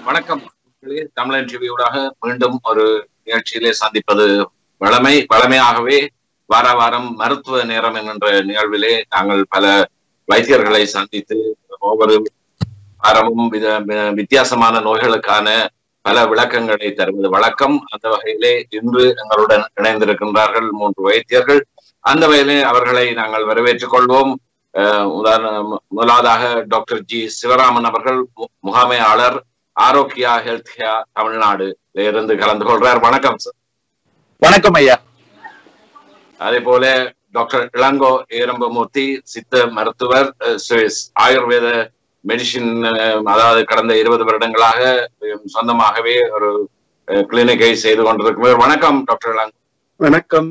வணக்கம். தமிழன் டிவியூடாக மீண்டும் ஒரு நிகழ்ச்சியிலே சந்திப்பது வளமையாகவே வார வாரம் மருத்துவ நேரம் என்கின்ற நிகழ்விலே நாங்கள் பல வைத்தியர்களை சந்தித்து ஒவ்வொரு வாரமும் வித்தியாசமான நோய்களுக்கான பல விளக்கங்களை தருவது வழக்கம். அந்த வகையிலே இன்று எங்களுடன் இணைந்திருக்கின்றார்கள் 3 வைத்தியர்கள். அந்த வகையிலே அவர்களை நாங்கள் வரவேற்றுக் கொள்வோம். முதலாவதாக டாக்டர் ஜி சிவராமன் அவர்கள், முகாமையாளர், ஆரோக்கியா ஹெல்த் கேர் தமிழ்நாடு இருந்து கலந்து கொள்றார். வணக்கம் சார். வணக்கம் ஐயா. அதே போல டாக்டர் இளங்கோ ஏரம்பமூர்த்தி, சித்த மருத்துவர், ஆயுர்வேத மெடிசின், அதாவது கடந்த 20 வருடங்களாக சொந்தமாகவே ஒரு கிளினிக்கை செய்து கொண்டிருக்கிறார். வணக்கம் டாக்டர் இளங்கோ. வணக்கம்.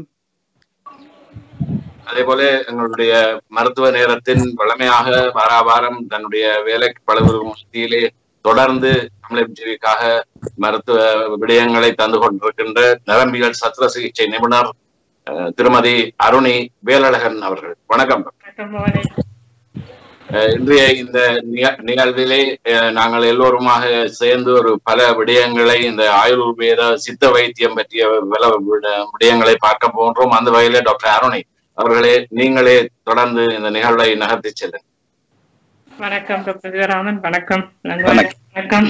அதே போல எங்களுடைய மருத்துவ நேரத்தின் வளமையாக வாரம் தன்னுடைய வேலை பழுவு மத்தியிலே தொடர்ந்து தமிழ் டிவிக்காக மருத்துவ விடயங்களை தந்து கொண்டிருக்கின்ற நரம்பியல் சத்திர சிகிச்சை நிபுணர் திருமதி அருணி வேலழகன் அவர்கள். வணக்கம். இன்றைய இந்த நிகழ்விலே நாங்கள் எல்லோருமாக சேர்ந்து ஒரு பல விடயங்களை, இந்த ஆயுர்வேத சித்த வைத்தியம் பற்றிய பல விடயங்களை பார்க்க போன்றோம். அந்த வகையிலே டாக்டர் அருணி அவர்களே, நீங்களே தொடர்ந்து இந்த நிகழ்வை நகர்த்தி செல்லுங்க. வணக்கம் டாக்டர் சிவராமன். வணக்கம். வணக்கம்.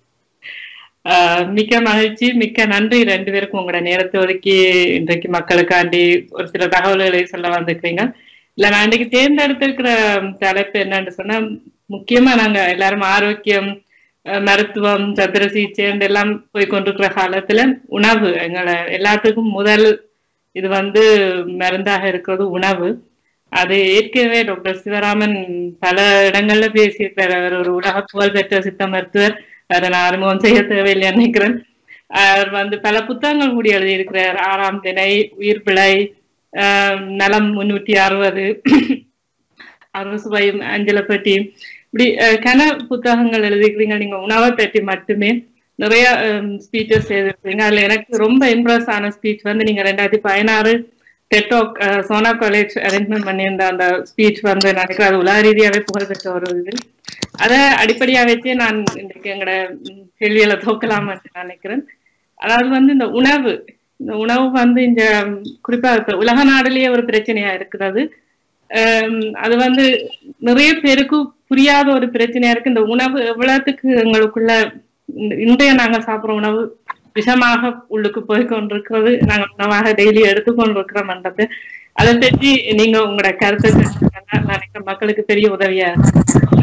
மிக்க மகிழ்ச்சி, மிக்க நன்றி 2 பேருக்கும் உங்களோட நேரத்தை ஒதுக்கி இன்றைக்கு மக்களுக்காண்டி ஒரு சில தகவல்களை சொல்ல வந்திருக்கீங்க. இல்ல, நான் இன்றைக்கு தேர்ந்தெடுத்திருக்கிற தலைப்பு என்னன்னு சொன்னா, முக்கியமா நாங்க எல்லாரும் ஆரோக்கியம், மருத்துவம், சத்திர சிகிச்சை எல்லாம் போய் கொண்டிருக்கிற காலத்துல உணவு எங்களை எல்லாத்துக்கும் முதல் இது மருந்தாக இருக்கிறது உணவு. அது ஏற்கனவே டாக்டர் சிவராமன் பல இடங்கள்ல பேசியிருக்கிறார். அவர் ஒரு உலக புகழ் பெற்ற சித்த மருத்துவர். அதை நான் அறிமுகம் செய்ய தேவையில்லை நினைக்கிறேன். அவர் பல புத்தகங்கள் கூடி எழுதியிருக்கிறார். 6ஆம் திணை, உயிர் பிழை, நலம் 360, அறுசுவையும் அஞ்சலப்பட்டி, இப்படி கன புத்தகங்கள் எழுதிக்கிறீங்க. நீங்க உணவை பற்றி மட்டுமே நிறைய ஸ்பீச்சஸ் செய்திருக்கீங்க. அதுல எனக்கு ரொம்ப இம்ப்ரெஸ் ஆன ஸ்பீச் நீங்க 2016 டெட்டாக் சோனா காலேஜ் அரேஞ்ச்மெண்ட் பண்ணியிருந்த அந்த ஸ்பீச் நினைக்கிறேன். அது உலக ரீதியாவே புகழ்பெற்ற ஒரு இது. அதை அடிப்படையா வச்சே நான் இன்றைக்கு எங்களோட கேள்வியில தோக்கலாம்னு நினைக்கிறேன். அதாவது இந்த உணவு இந்த குறிப்பா உலக நாடுலயே ஒரு பிரச்சனையா இருக்கிறது. அது நிறைய பேருக்கு புரியாத ஒரு பிரச்சனையா இருக்கு. இந்த உணவு எவ்வளவுக்கு எங்களுக்குள்ள இன்றைய நாங்க சாப்பிடுற உணவு விஷமாக உள்ளுக்கு போய் கொண்டிருக்கிறது, நாங்க உணவாக டெய்லி எடுத்துக்கொண்டிருக்கிறோம்ன்றது. அதை பற்றி நீங்க உங்களோட கருத்தை நினைக்கிற மக்களுக்கு பெரிய உதவியா இருக்கு.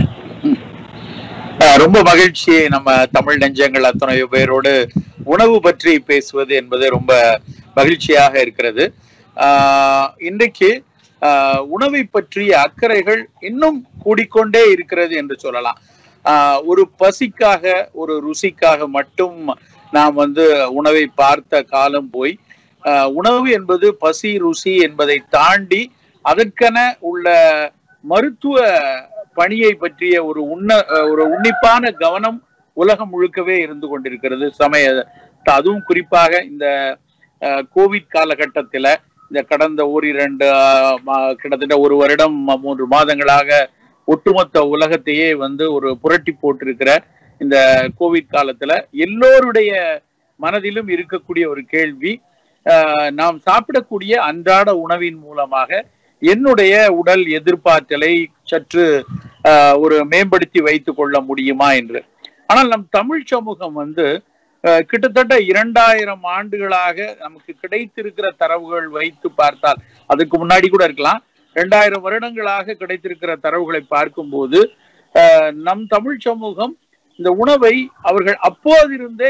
ரொம்ப மகிழ்ச்சி. நம்ம தமிழ் நெஞ்சங்கள் அத்தனை பேரோடு உணவு பற்றி பேசுவது என்பது ரொம்ப மகிழ்ச்சியாக இருக்கிறது. இன்றைக்கு உணவை பற்றிய அக்கறைகள் இன்னும் கூடிக்கொண்டே இருக்கிறது என்று சொல்லலாம். ஒரு பசிக்காக, ஒரு ருசிக்காக மட்டும் நாம் உணவை பார்த்த காலம் போய், உணவு என்பது பசி ருசி என்பதை தாண்டி அதற்கென உள்ள மருத்துவ பணியை பற்றிய ஒரு உன்னிப்பான கவனம் உலகம் முழுக்கவே இருந்து கொண்டிருக்கிறது. அதுவும் குறிப்பாக இந்த கோவிட் காலகட்டத்துல, இந்த கடந்த 2 கிட்டத்தட்ட 1 வருடம் 3 மாதங்களாக ஒட்டுமொத்த உலகத்தையே ஒரு புரட்டி போட்டிருக்கிற இந்த கோவிட் காலத்துல எல்லோருடைய மனதிலும் இருக்கக்கூடிய ஒரு கேள்வி, நாம் சாப்பிடக்கூடிய அன்றாட உணவின் மூலமாக என்னுடைய உடல் எதிர்ப்பாற்றலை சற்று ஒரு மேம்படுத்தி வைத்துக் கொள்ள முடியுமா என்று. ஆனால் நம் தமிழ் சமூகம் கிட்டத்தட்ட 2000 ஆண்டுகளாக நமக்கு கிடைத்திருக்கிற தரவுகள் வைத்து பார்த்தால், அதுக்கு முன்னாடி கூட இருக்கலாம், 2000 வருடங்களாக கிடைத்திருக்கிற தரவுகளை பார்க்கும்போது நம் தமிழ் சமூகம் இந்த உணவை அவர்கள் அப்போதிருந்தே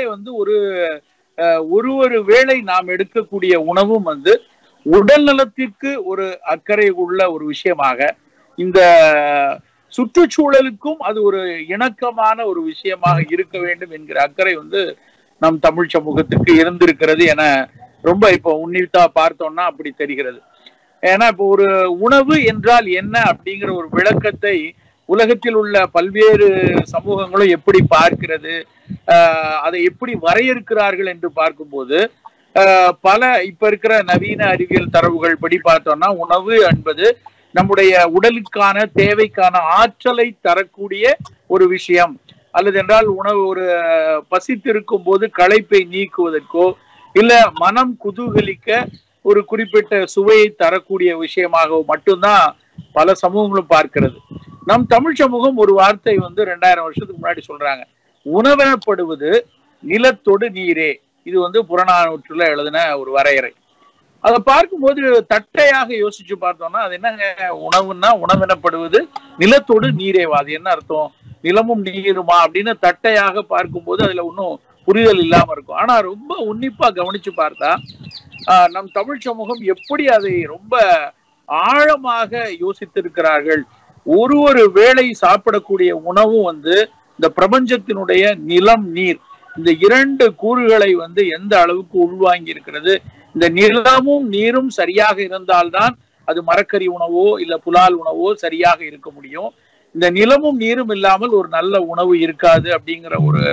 ஒரு வேளை நாம் எடுக்கக்கூடிய உணவும் உடல் நலத்திற்கு ஒரு அக்கறை உள்ள ஒரு விஷயமாக, இந்த சுற்றுச்சூழலுக்கும் அது ஒரு இணக்கமான ஒரு விஷயமாக இருக்க வேண்டும் என்கிற அக்கறை நம் தமிழ் சமூகத்துக்கு இருந்திருக்கிறது என ரொம்ப இப்போ உன்னித்தா பார்த்தோம்னா அப்படி தெரிகிறது. ஏன்னா இப்போ ஒரு உணவு என்றால் என்ன அப்படிங்கிற ஒரு விளக்கத்தை உலகத்தில் உள்ள பல்வேறு சமூகங்களும் எப்படி பார்க்கிறது, அதை எப்படி வரையறுக்கிறார்கள் என்று பார்க்கும்போது பல இப்ப இருக்கிற நவீன அறிவியல் தரவுகள் படி பார்த்தோம்னா உணவு என்பது நம்முடைய உடலுக்கான தேவைக்கான ஆற்றலை தரக்கூடிய ஒரு விஷயம். அல்லது என்றால் உணவு ஒரு பசித்திருக்கும் போது களைப்பை நீக்குவதற்கோ இல்ல மனம் குதூகலிக்க ஒரு குறிப்பிட்ட சுவையை தரக்கூடிய விஷயமாக மட்டும்தான் பல சமூகங்களும் பார்க்கிறது. நம் தமிழ் சமூகம் ஒரு வார்த்தை 2000 வருஷத்துக்கு முன்னாடி சொல்றாங்க, உணவெனப்படுவது நிலத்தோடு நீரே. இது புறநானூற்றுல எழுதின ஒரு வரையறை. அதை பார்க்கும்போது தட்டையாக யோசிச்சு பார்த்தோம்னா அது என்னங்க, உணவுன்னா உணவெனப்படுவது நிலத்தோடு நீரேவா, அது என்ன அர்த்தம், நிலமும் நீருமா அப்படின்னு தட்டையாக பார்க்கும்போது அதுல ஒன்றும் புரிதல் இல்லாம இருக்கும். ஆனா ரொம்ப உன்னிப்பா கவனிச்சு பார்த்தா நம் தமிழ் சமூகம் எப்படி அதை ரொம்ப ஆழமாக யோசித்திருக்கிறார்கள். ஒரு வேளை சாப்பிடக்கூடிய உணவும் இந்த பிரபஞ்சத்தினுடைய நிலம் நீர் இந்த 2 கூறுகளை எந்த அளவுக்கு உள்வாங்கி இருக்கிறது. இந்த நிலமும் நீரும் சரியாக இருந்தால்தான் அது மரக்கறி உணவோ இல்ல புலால் உணவோ சரியாக இருக்க முடியும். இந்த நிலமும் நீரும் இல்லாமல் ஒரு நல்ல உணவு இருக்காது அப்படிங்கிற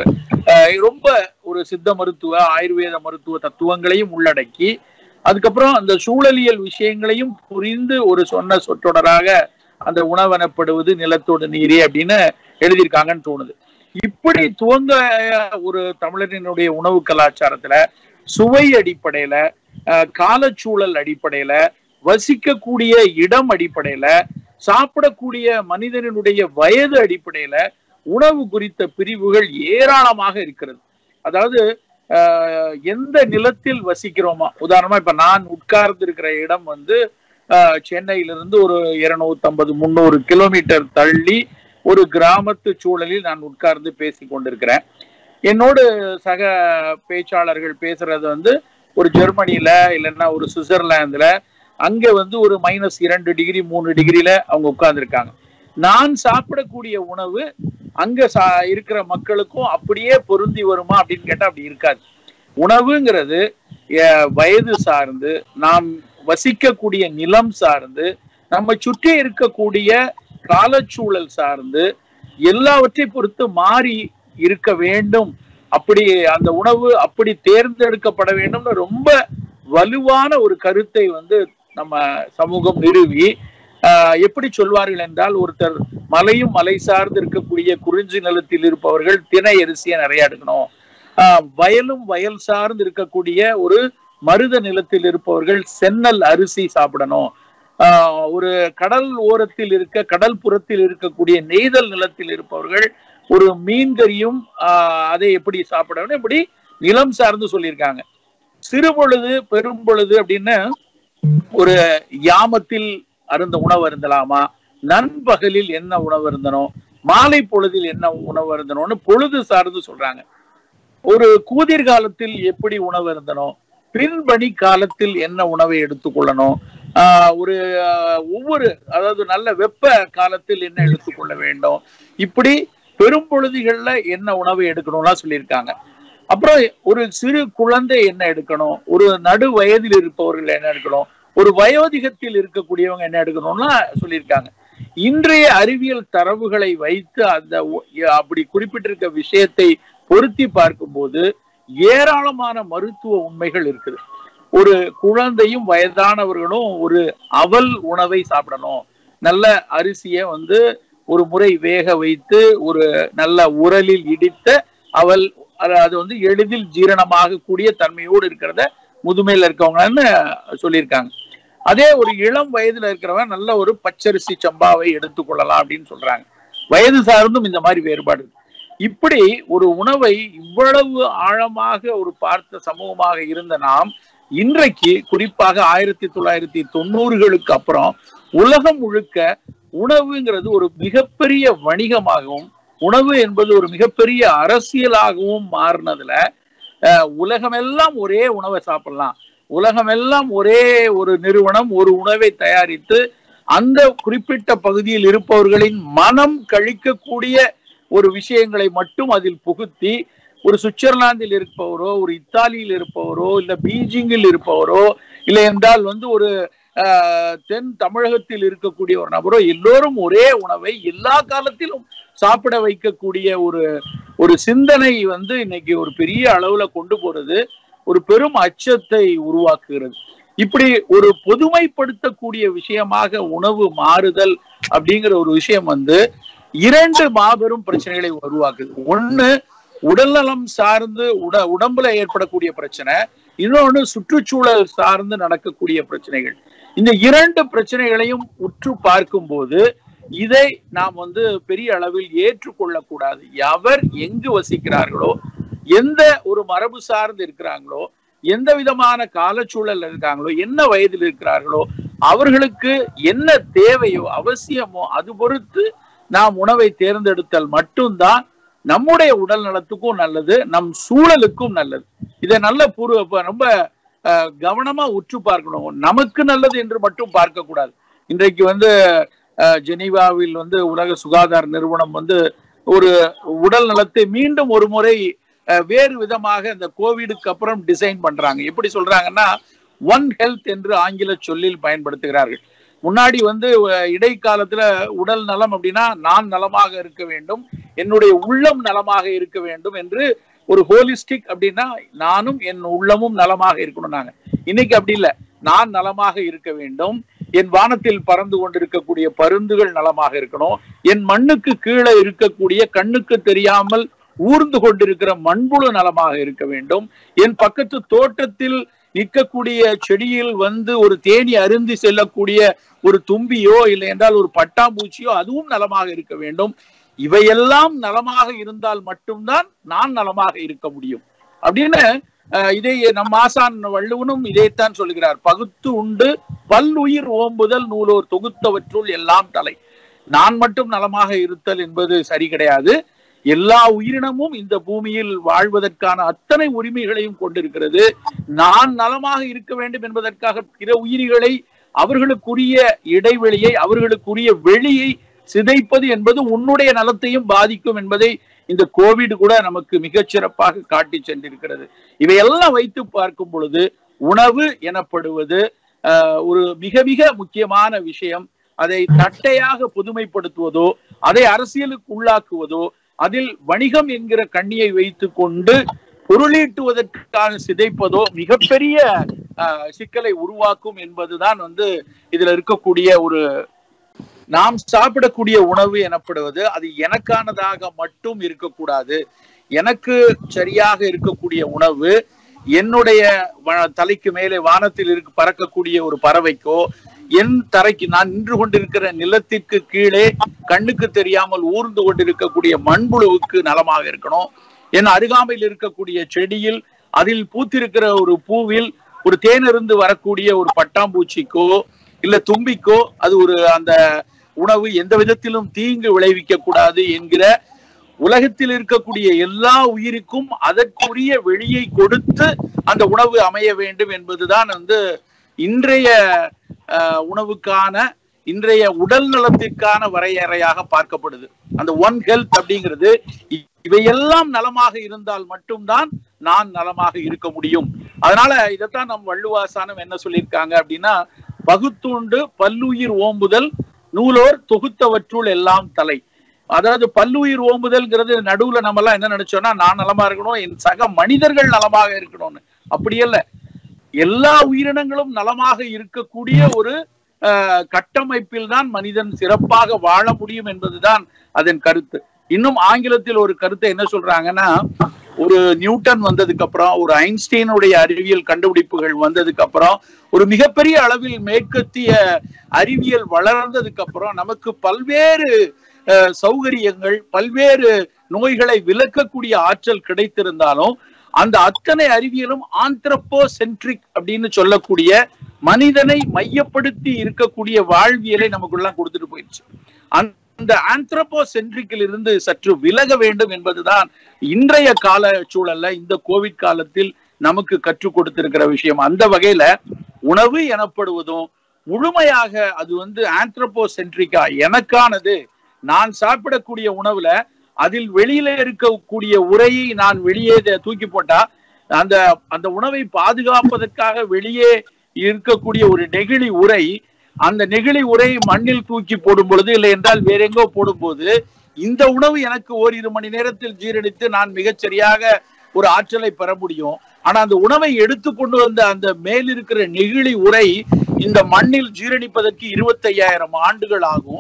ரொம்ப சித்த மருத்துவ ஆயுர்வேத மருத்துவ தத்துவங்களையும் உள்ளடக்கி அதுக்கப்புறம் அந்த சூழலியல் விஷயங்களையும் புரிந்து சொன்ன சொற்றொடராக அந்த உணவெனப்படுவது நிலத்தோடு நீரே அப்படின்னு எழுதியிருக்காங்கன்னு தோணுது. இப்படி துவங்க ஒரு தமிழரினுடைய உணவு கலாச்சாரத்துல சுவை அடிப்படையில, காலச்சூழல் அடிப்படையில, வசிக்கக்கூடிய இடம் அடிப்படையில, சாப்பிடக்கூடிய மனிதனுடைய வயது அடிப்படையில உணவு குறித்த பிரிவுகள் ஏராளமாக இருக்கிறது. அதாவது எந்த நிலத்தில் வசிக்கிறோமா, உதாரணமா இப்ப நான் உட்கார்ந்து இருக்கிற இடம் சென்னையிலிருந்து ஒரு 250-300 கிலோமீட்டர் தள்ளி ஒரு கிராமத்து சூழலில் நான் உட்கார்ந்து பேசி கொண்டிருக்கிறேன். என்னோடு சக பேச்சாளர்கள் பேசுறது ஒரு ஜெர்மனியில இல்லைன்னா ஒரு சுவிட்சர்லாந்துல அங்க ஒரு -2 டிகிரி 3 டிகிரில அவங்க உட்கார்ந்துருக்காங்க. நான் சாப்பிடக்கூடிய உணவு அங்க இருக்கிற மக்களுக்கும் அப்படியே பொருந்தி வருமா அப்படின்னு கேட்டா அப்படி இருக்காது. உணவுங்கிறது வயது சார்ந்து, நாம் வசிக்கக்கூடிய நிலம் சார்ந்து, நம்ம சுற்றி இருக்கக்கூடிய காலச்சூழல் சார்ந்து எல்லாவற்றை பொறுத்து மாறி இருக்க வேண்டும். அப்படி அந்த உணவு அப்படி தேர்ந்தெடுக்கப்பட வேண்டும்னு ரொம்ப வலுவான ஒரு கருத்தை நம்ம சமூகம் நிறுவி எப்படி சொல்வார்கள் என்றால், ஒருத்தர் மலையும் மலை சார்ந்து இருக்கக்கூடிய குறிஞ்சி நிலத்தில் இருப்பவர்கள் திணை அரிசியை நிறைய எடுக்கணும், வயலும் வயல் சார்ந்து இருக்கக்கூடிய ஒரு மருத நிலத்தில் இருப்பவர்கள் சென்னல் அரிசி சாப்பிடணும், ஒரு கடல் ஓரத்தில் கடல் புறத்தில் இருக்கக்கூடிய நெய்தல் நிலத்தில் இருப்பவர்கள் ஒரு மீன்கறியும் அதை எப்படி சாப்பிடணும், இப்படி நிலம் சார்ந்து சொல்லியிருக்காங்க. சிறு பொழுது பெரும் பொழுது அப்படின்னு ஒரு யாமத்தில் அருந்த உணவு அருந்தலாமா, நண்பகலில் என்ன உணவு இருந்தனும், மாலை பொழுதில் என்ன உணவு இருந்தனும்னு பொழுது சார்ந்து சொல்றாங்க. ஒரு கூதிர் காலத்தில் எப்படி உணவு இருந்தனும், பின்பணி காலத்தில் என்ன உணவை எடுத்துக்கொள்ளணும், அதாவது நல்ல வெப்ப காலத்தில் என்ன எடுத்துக்கொள்ள வேண்டும், இப்படி பெரும் பொழுதுகள்ல என்ன உணவை எடுக்கணும்லாம் சொல்லியிருக்காங்க. அப்புறம் ஒரு சிறு குழந்தை என்ன எடுக்கணும், ஒரு நடு வயதில் இருப்பவர்கள் என்ன எடுக்கணும், ஒரு வயோதிகத்தில் இருக்கக்கூடியவங்க என்ன எடுக்கணும்னா சொல்லியிருக்காங்க. இன்றைய அறிவியல் தரவுகளை வைத்து அப்படி குறிப்பிட்டிருக்க விஷயத்தை பொருத்தி பார்க்கும்போது ஏராளமான மருத்துவ உண்மைகள் இருக்குது. ஒரு குழந்தையும் வயதானவர்களும் ஒரு அவல் உணவை சாப்பிடணும், நல்ல அரிசியை ஒரு முறை வேக வைத்து ஒரு நல்ல உரலில் இடித்த அவல், அது எளிதில் ஜீரணமாக கூடிய தன்மையோடு இருக்கிறத முதுமையில இருக்கவங்கன்னு சொல்லியிருக்காங்க. அதே ஒரு இளம் வயதுல இருக்கிறவன் நல்ல ஒரு பச்சரிசி சம்பாவை எடுத்துக்கொள்ளலாம் அப்படின்னு சொல்றாங்க. வயது சார்ந்தும் இந்த மாதிரி வேறுபாடு. இப்படி ஒரு உணவை இவ்வளவு ஆழமாக ஒரு பார்த்த சமூகமாக இருந்த நாம் இன்றைக்கு குறிப்பாக 1990களுக்கு அப்புறம் உலகம் முழுக்க உணவுங்கிறது ஒரு மிகப்பெரிய வணிகமாகவும் உணவு என்பது ஒரு மிகப்பெரிய அரசியலாகவும் மாறினதுல உலகமெல்லாம் ஒரே உணவை சாப்பிடலாம், உலகமெல்லாம் ஒரே ஒரு நிறுவனம் ஒரு உணவை தயாரித்து அந்த குறிப்பிட்ட பகுதியில் இருப்பவர்களின் மனம் கழிக்கக்கூடிய ஒரு விஷயங்களை மட்டும் அதில் புகுத்தி ஒரு சுவிட்சர்லாந்தில் இருப்பவரோ ஒரு இத்தாலியில் இருப்பவரோ இல்ல பீஜிங்கில் இருப்பவரோ இல்லை என்றால் ஒரு தென் தமிழகத்தில் இருக்கக்கூடிய ஒரு நபரோ எல்லோரும் ஒரே உணவை எல்லா காலத்திலும் சாப்பிட வைக்கக்கூடிய ஒரு சிந்தனை இன்னைக்கு ஒரு பெரிய அளவுல கொண்டு போறது ஒரு பெரும் அச்சத்தை உருவாக்குகிறது. இப்படி ஒரு பொதுமைப்படுத்தக்கூடிய விஷயமாக உணவு மாறுதல் அப்படிங்கிற ஒரு விஷயம் 2 மாபெரும் பிரச்சனைகளை உருவாக்குது. ஒண்ணு உடல்நலம் சார்ந்து உடம்புல ஏற்படக்கூடிய பிரச்சனை, இன்னொன்னு சுற்றுச்சூழல் சார்ந்து நடக்கக்கூடிய பிரச்சனைகள். இந்த 2 பிரச்சனைகளையும் உற்று பார்க்கும் போது இதை நாம் பெரிய அளவில் ஏற்றுக்கொள்ளக்கூடாது. எவர் எங்கு வசிக்கிறார்களோ, எந்த ஒரு மரபு சார்ந்து இருக்கிறாங்களோ, எந்த விதமான காலச்சூழல் இருக்காங்களோ, என்ன வயதில் இருக்கிறார்களோ, அவர்களுக்கு என்ன தேவையோ அவசியமோ அது பொறுத்து நாம் உணவை தேர்ந்தெடுத்தல் மட்டும்தான் நம்முடைய உடல் நலத்துக்கும் நல்லது, நம் சூழலுக்கும் நல்லது. இதை நல்ல ரொம்ப கவனமா உற்று பார்க்கணும். நமக்கு நல்லது என்று மட்டும் பார்க்க கூடாது. இன்றைக்கு ஜெனீவாவில் உலக சுகாதார நிறுவனம் ஒரு உடல் நலத்தை மீண்டும் ஒரு முறை வேறு விதமாக இந்த கோவிடுக்கு அப்புறம் டிசைன் பண்றாங்க. எப்படி சொல்றாங்கன்னா, ஒன் ஹெல்த் என்று ஆங்கில சொல்லில் பயன்படுத்துகிறார்கள். முன்னாடி இடைக்காலத்துல உடல் நலம் அப்படின்னா நான் நலமாக இருக்க வேண்டும், என்னுடைய உள்ளம் நலமாக இருக்க வேண்டும் என்று ஒரு ஹோலிஸ்டிக் அப்படின்னா நானும் என் உள்ளமும் நலமாக இருக்கணும். நாங்க இன்னைக்கு அப்படி இல்லை. நான் நலமாக இருக்க வேண்டும், என் வானத்தில் பறந்து கொண்டிருக்கக்கூடிய பருந்துகள் நலமாக இருக்கணும், என் மண்ணுக்கு கீழே இருக்கக்கூடிய கண்ணுக்கு தெரியாமல் ஊர்ந்து கொண்டிருக்கிற மண்புழு நலமாக இருக்க வேண்டும், என் பக்கத்து தோட்டத்தில் நிற்கக்கூடிய செடியில் ஒரு தேனி அருந்தி செல்லக்கூடிய ஒரு தும்பியோ இல்லை என்றால் ஒரு பட்டாம்பூச்சியோ அதுவும் நலமாக இருக்க வேண்டும். இவையெல்லாம் நலமாக இருந்தால் மட்டும்தான் நான் நலமாக இருக்க முடியும் அப்படின்னு இதை நம் ஆசான் வள்ளுவனும் இதைத்தான் சொல்கிறார். பகுத்து உண்டு பல்லுயிர் ஓம்புதல் நூலோர் தொகுத்தவற்றுள் எல்லாம் தலை. நான் மட்டும் நலமாக இருத்தல் என்பது சரி கிடையாது. எல்லா உயிரினமும் இந்த பூமியில் வாழ்வதற்கான அத்தனை உரிமைகளையும் கொண்டிருக்கிறது. நான் நலமாக இருக்க வேண்டும் என்பதற்காக பிற உயிரிகளை அவர்களுக்குரிய இடைவெளியை அவர்களுக்குரிய வெளியை சிதைப்பது என்பது உன்னுடைய நலத்தையும் பாதிக்கும் என்பதை இந்த கோவிட் கூட நமக்கு மிகச்சிறப்பாக காட்டி சென்றிருக்கிறது. இவையெல்லாம் வைத்து பார்க்கும் பொழுது உணவு எனப்படுவது ஒரு மிக மிக முக்கியமான விஷயம். அதை தட்டையாக புதுமைப்படுத்துவதோ அதை அரசியலுக்கு உள்ளாக்குவதோ அதில் வணிகம் என்கிற கண்ணியை வைத்துக் கொண்டு பொருளீட்டுவதற்காக சிதைப்பதோ மிகப்பெரிய சிக்கலை உருவாக்கும் என்பதுதான் இதுல இருக்கக்கூடிய ஒரு நாம் சாப்பிடக்கூடிய உணவு எனப்படுவது. அது எனக்கானதாக மட்டும் இருக்கக்கூடாது. எனக்கு சரியாக இருக்கக்கூடிய உணவு என்னுடைய தலைக்கு மேலே வானத்தில் பறக்கக்கூடிய ஒரு பறவைக்கோ, என் தரைக்கு நான் நின்று கொண்டிருக்கிற நிலத்திற்கு கீழே கண்ணுக்கு தெரியாமல் ஊர்ந்து கொண்டிருக்கக்கூடிய மண்புழுவுக்கு நலமாக இருக்கணும். என் அருகாமையில் இருக்கக்கூடிய செடியில் அதில் பூத்திருக்கிற ஒரு பூவில் ஒரு தேனிருந்து வரக்கூடிய ஒரு பட்டாம்பூச்சிக்கோ இல்ல தும்பிக்கோ அது அந்த உணவு எந்த விதத்திலும் தீங்கு விளைவிக்க கூடாது என்கிற உலகத்தில் இருக்கக்கூடிய எல்லா உயிருக்கும் அதற்குரிய வெளியை கொடுத்து அந்த உணவு அமைய வேண்டும் என்பதுதான் இன்றைய உணவுக்கான இன்றைய உடல் நலத்திற்கான வரையறையாக பார்க்கப்படுது. அந்த ஒன் ஹெல்த் அப்படிங்கிறது இவையெல்லாம் நலமாக இருந்தால் மட்டும்தான் நான் நலமாக இருக்க முடியும். அதனால இதைத்தான் நம் வள்ளுவாசானம் என்ன சொல்லியிருக்காங்க அப்படின்னா, பகுத்துண்டு பல்லுயிர் ஓம்புதல் நூலோர் தொகுத்தவற்றுள் எல்லாம் தலை. அதாவது பல்லுயிர் ஓம்புதல்ங்கிறது நடுவுல நம்ம எல்லாம் என்ன நினைச்சோம்னா, நான் நலமா இருக்கணும், என் சக மனிதர்கள் நலமாக இருக்கணும்னு. அப்படி அல்ல, எல்லா உயிரினங்களும் நலமாக இருக்கக்கூடிய ஒரு கட்டமைப்பில் தான் மனிதன் சிறப்பாக வாழ முடியும் என்பதுதான் அதன் கருத்து. இன்னும் ஆங்கிலத்தில் ஒரு கருத்தை என்ன சொல்றாங்கன்னா, ஒரு நியூட்டன் வந்ததுக்கு அப்புறம், ஒரு ஐன்ஸ்டீனுடைய அறிவியல் கண்டுபிடிப்புகள் வந்ததுக்கு அப்புறம், ஒரு மிகப்பெரிய அளவில் மேற்கத்திய அறிவியல் வளர்ந்ததுக்கு அப்புறம் நமக்கு பல்வேறு சௌகரியங்கள், பல்வேறு நோய்களை விலக்கக்கூடிய ஆற்றல் கிடைத்திருந்தாலும் அந்த அத்தனை அறிவியலும் ஆந்த்ரோபோசென்ட்ரிக் அப்படின்னு சொல்லக்கூடிய மனிதனை மையப்படுத்தி இருக்கக்கூடிய வாழ்வியலை நமக்குள்ள கொடுத்துட்டு போயிடுச்சு. அந்த ஆந்த்ரோபோசென்ட்ரிக்கில் இருந்து சற்று விலக வேண்டும் என்பதுதான் இன்றைய கால சூழல்ல இந்த கோவிட் காலத்தில் நமக்கு கற்றுக் கொடுத்திருக்கிற விஷயம். அந்த வகையில உணவு எனப்படுவதும் முழுமையாக அது ஆந்த்ரோபோசென்ட்ரிக்கா எனக்கானது, நான் சாப்பிடக்கூடிய உணவுல அதில் வெளியில இருக்கக்கூடிய உரையை நான் வெளியே தூக்கி போட்டா அந்த உணவை பாதுகாப்பதற்காக வெளியே இருக்கக்கூடிய ஒரு நெகிழி உரை, அந்த நெகிழி உரை மண்ணில் தூக்கி போடும் பொழுது, இல்லை என்றால் வேற எங்கோ போடும்போது, இந்த உணவு எனக்கு ஓரிரு மணி நேரத்தில் ஜீரணித்து நான் மிகச்சரியாக ஒரு ஆற்றலை பெற முடியும். ஆனா அந்த உணவை எடுத்து கொண்டு வந்த அந்த மேல் இருக்கிற நெகிழி உரை இந்த மண்ணில் ஜீரணிப்பதற்கு 25,000 ஆண்டுகள் ஆகும்.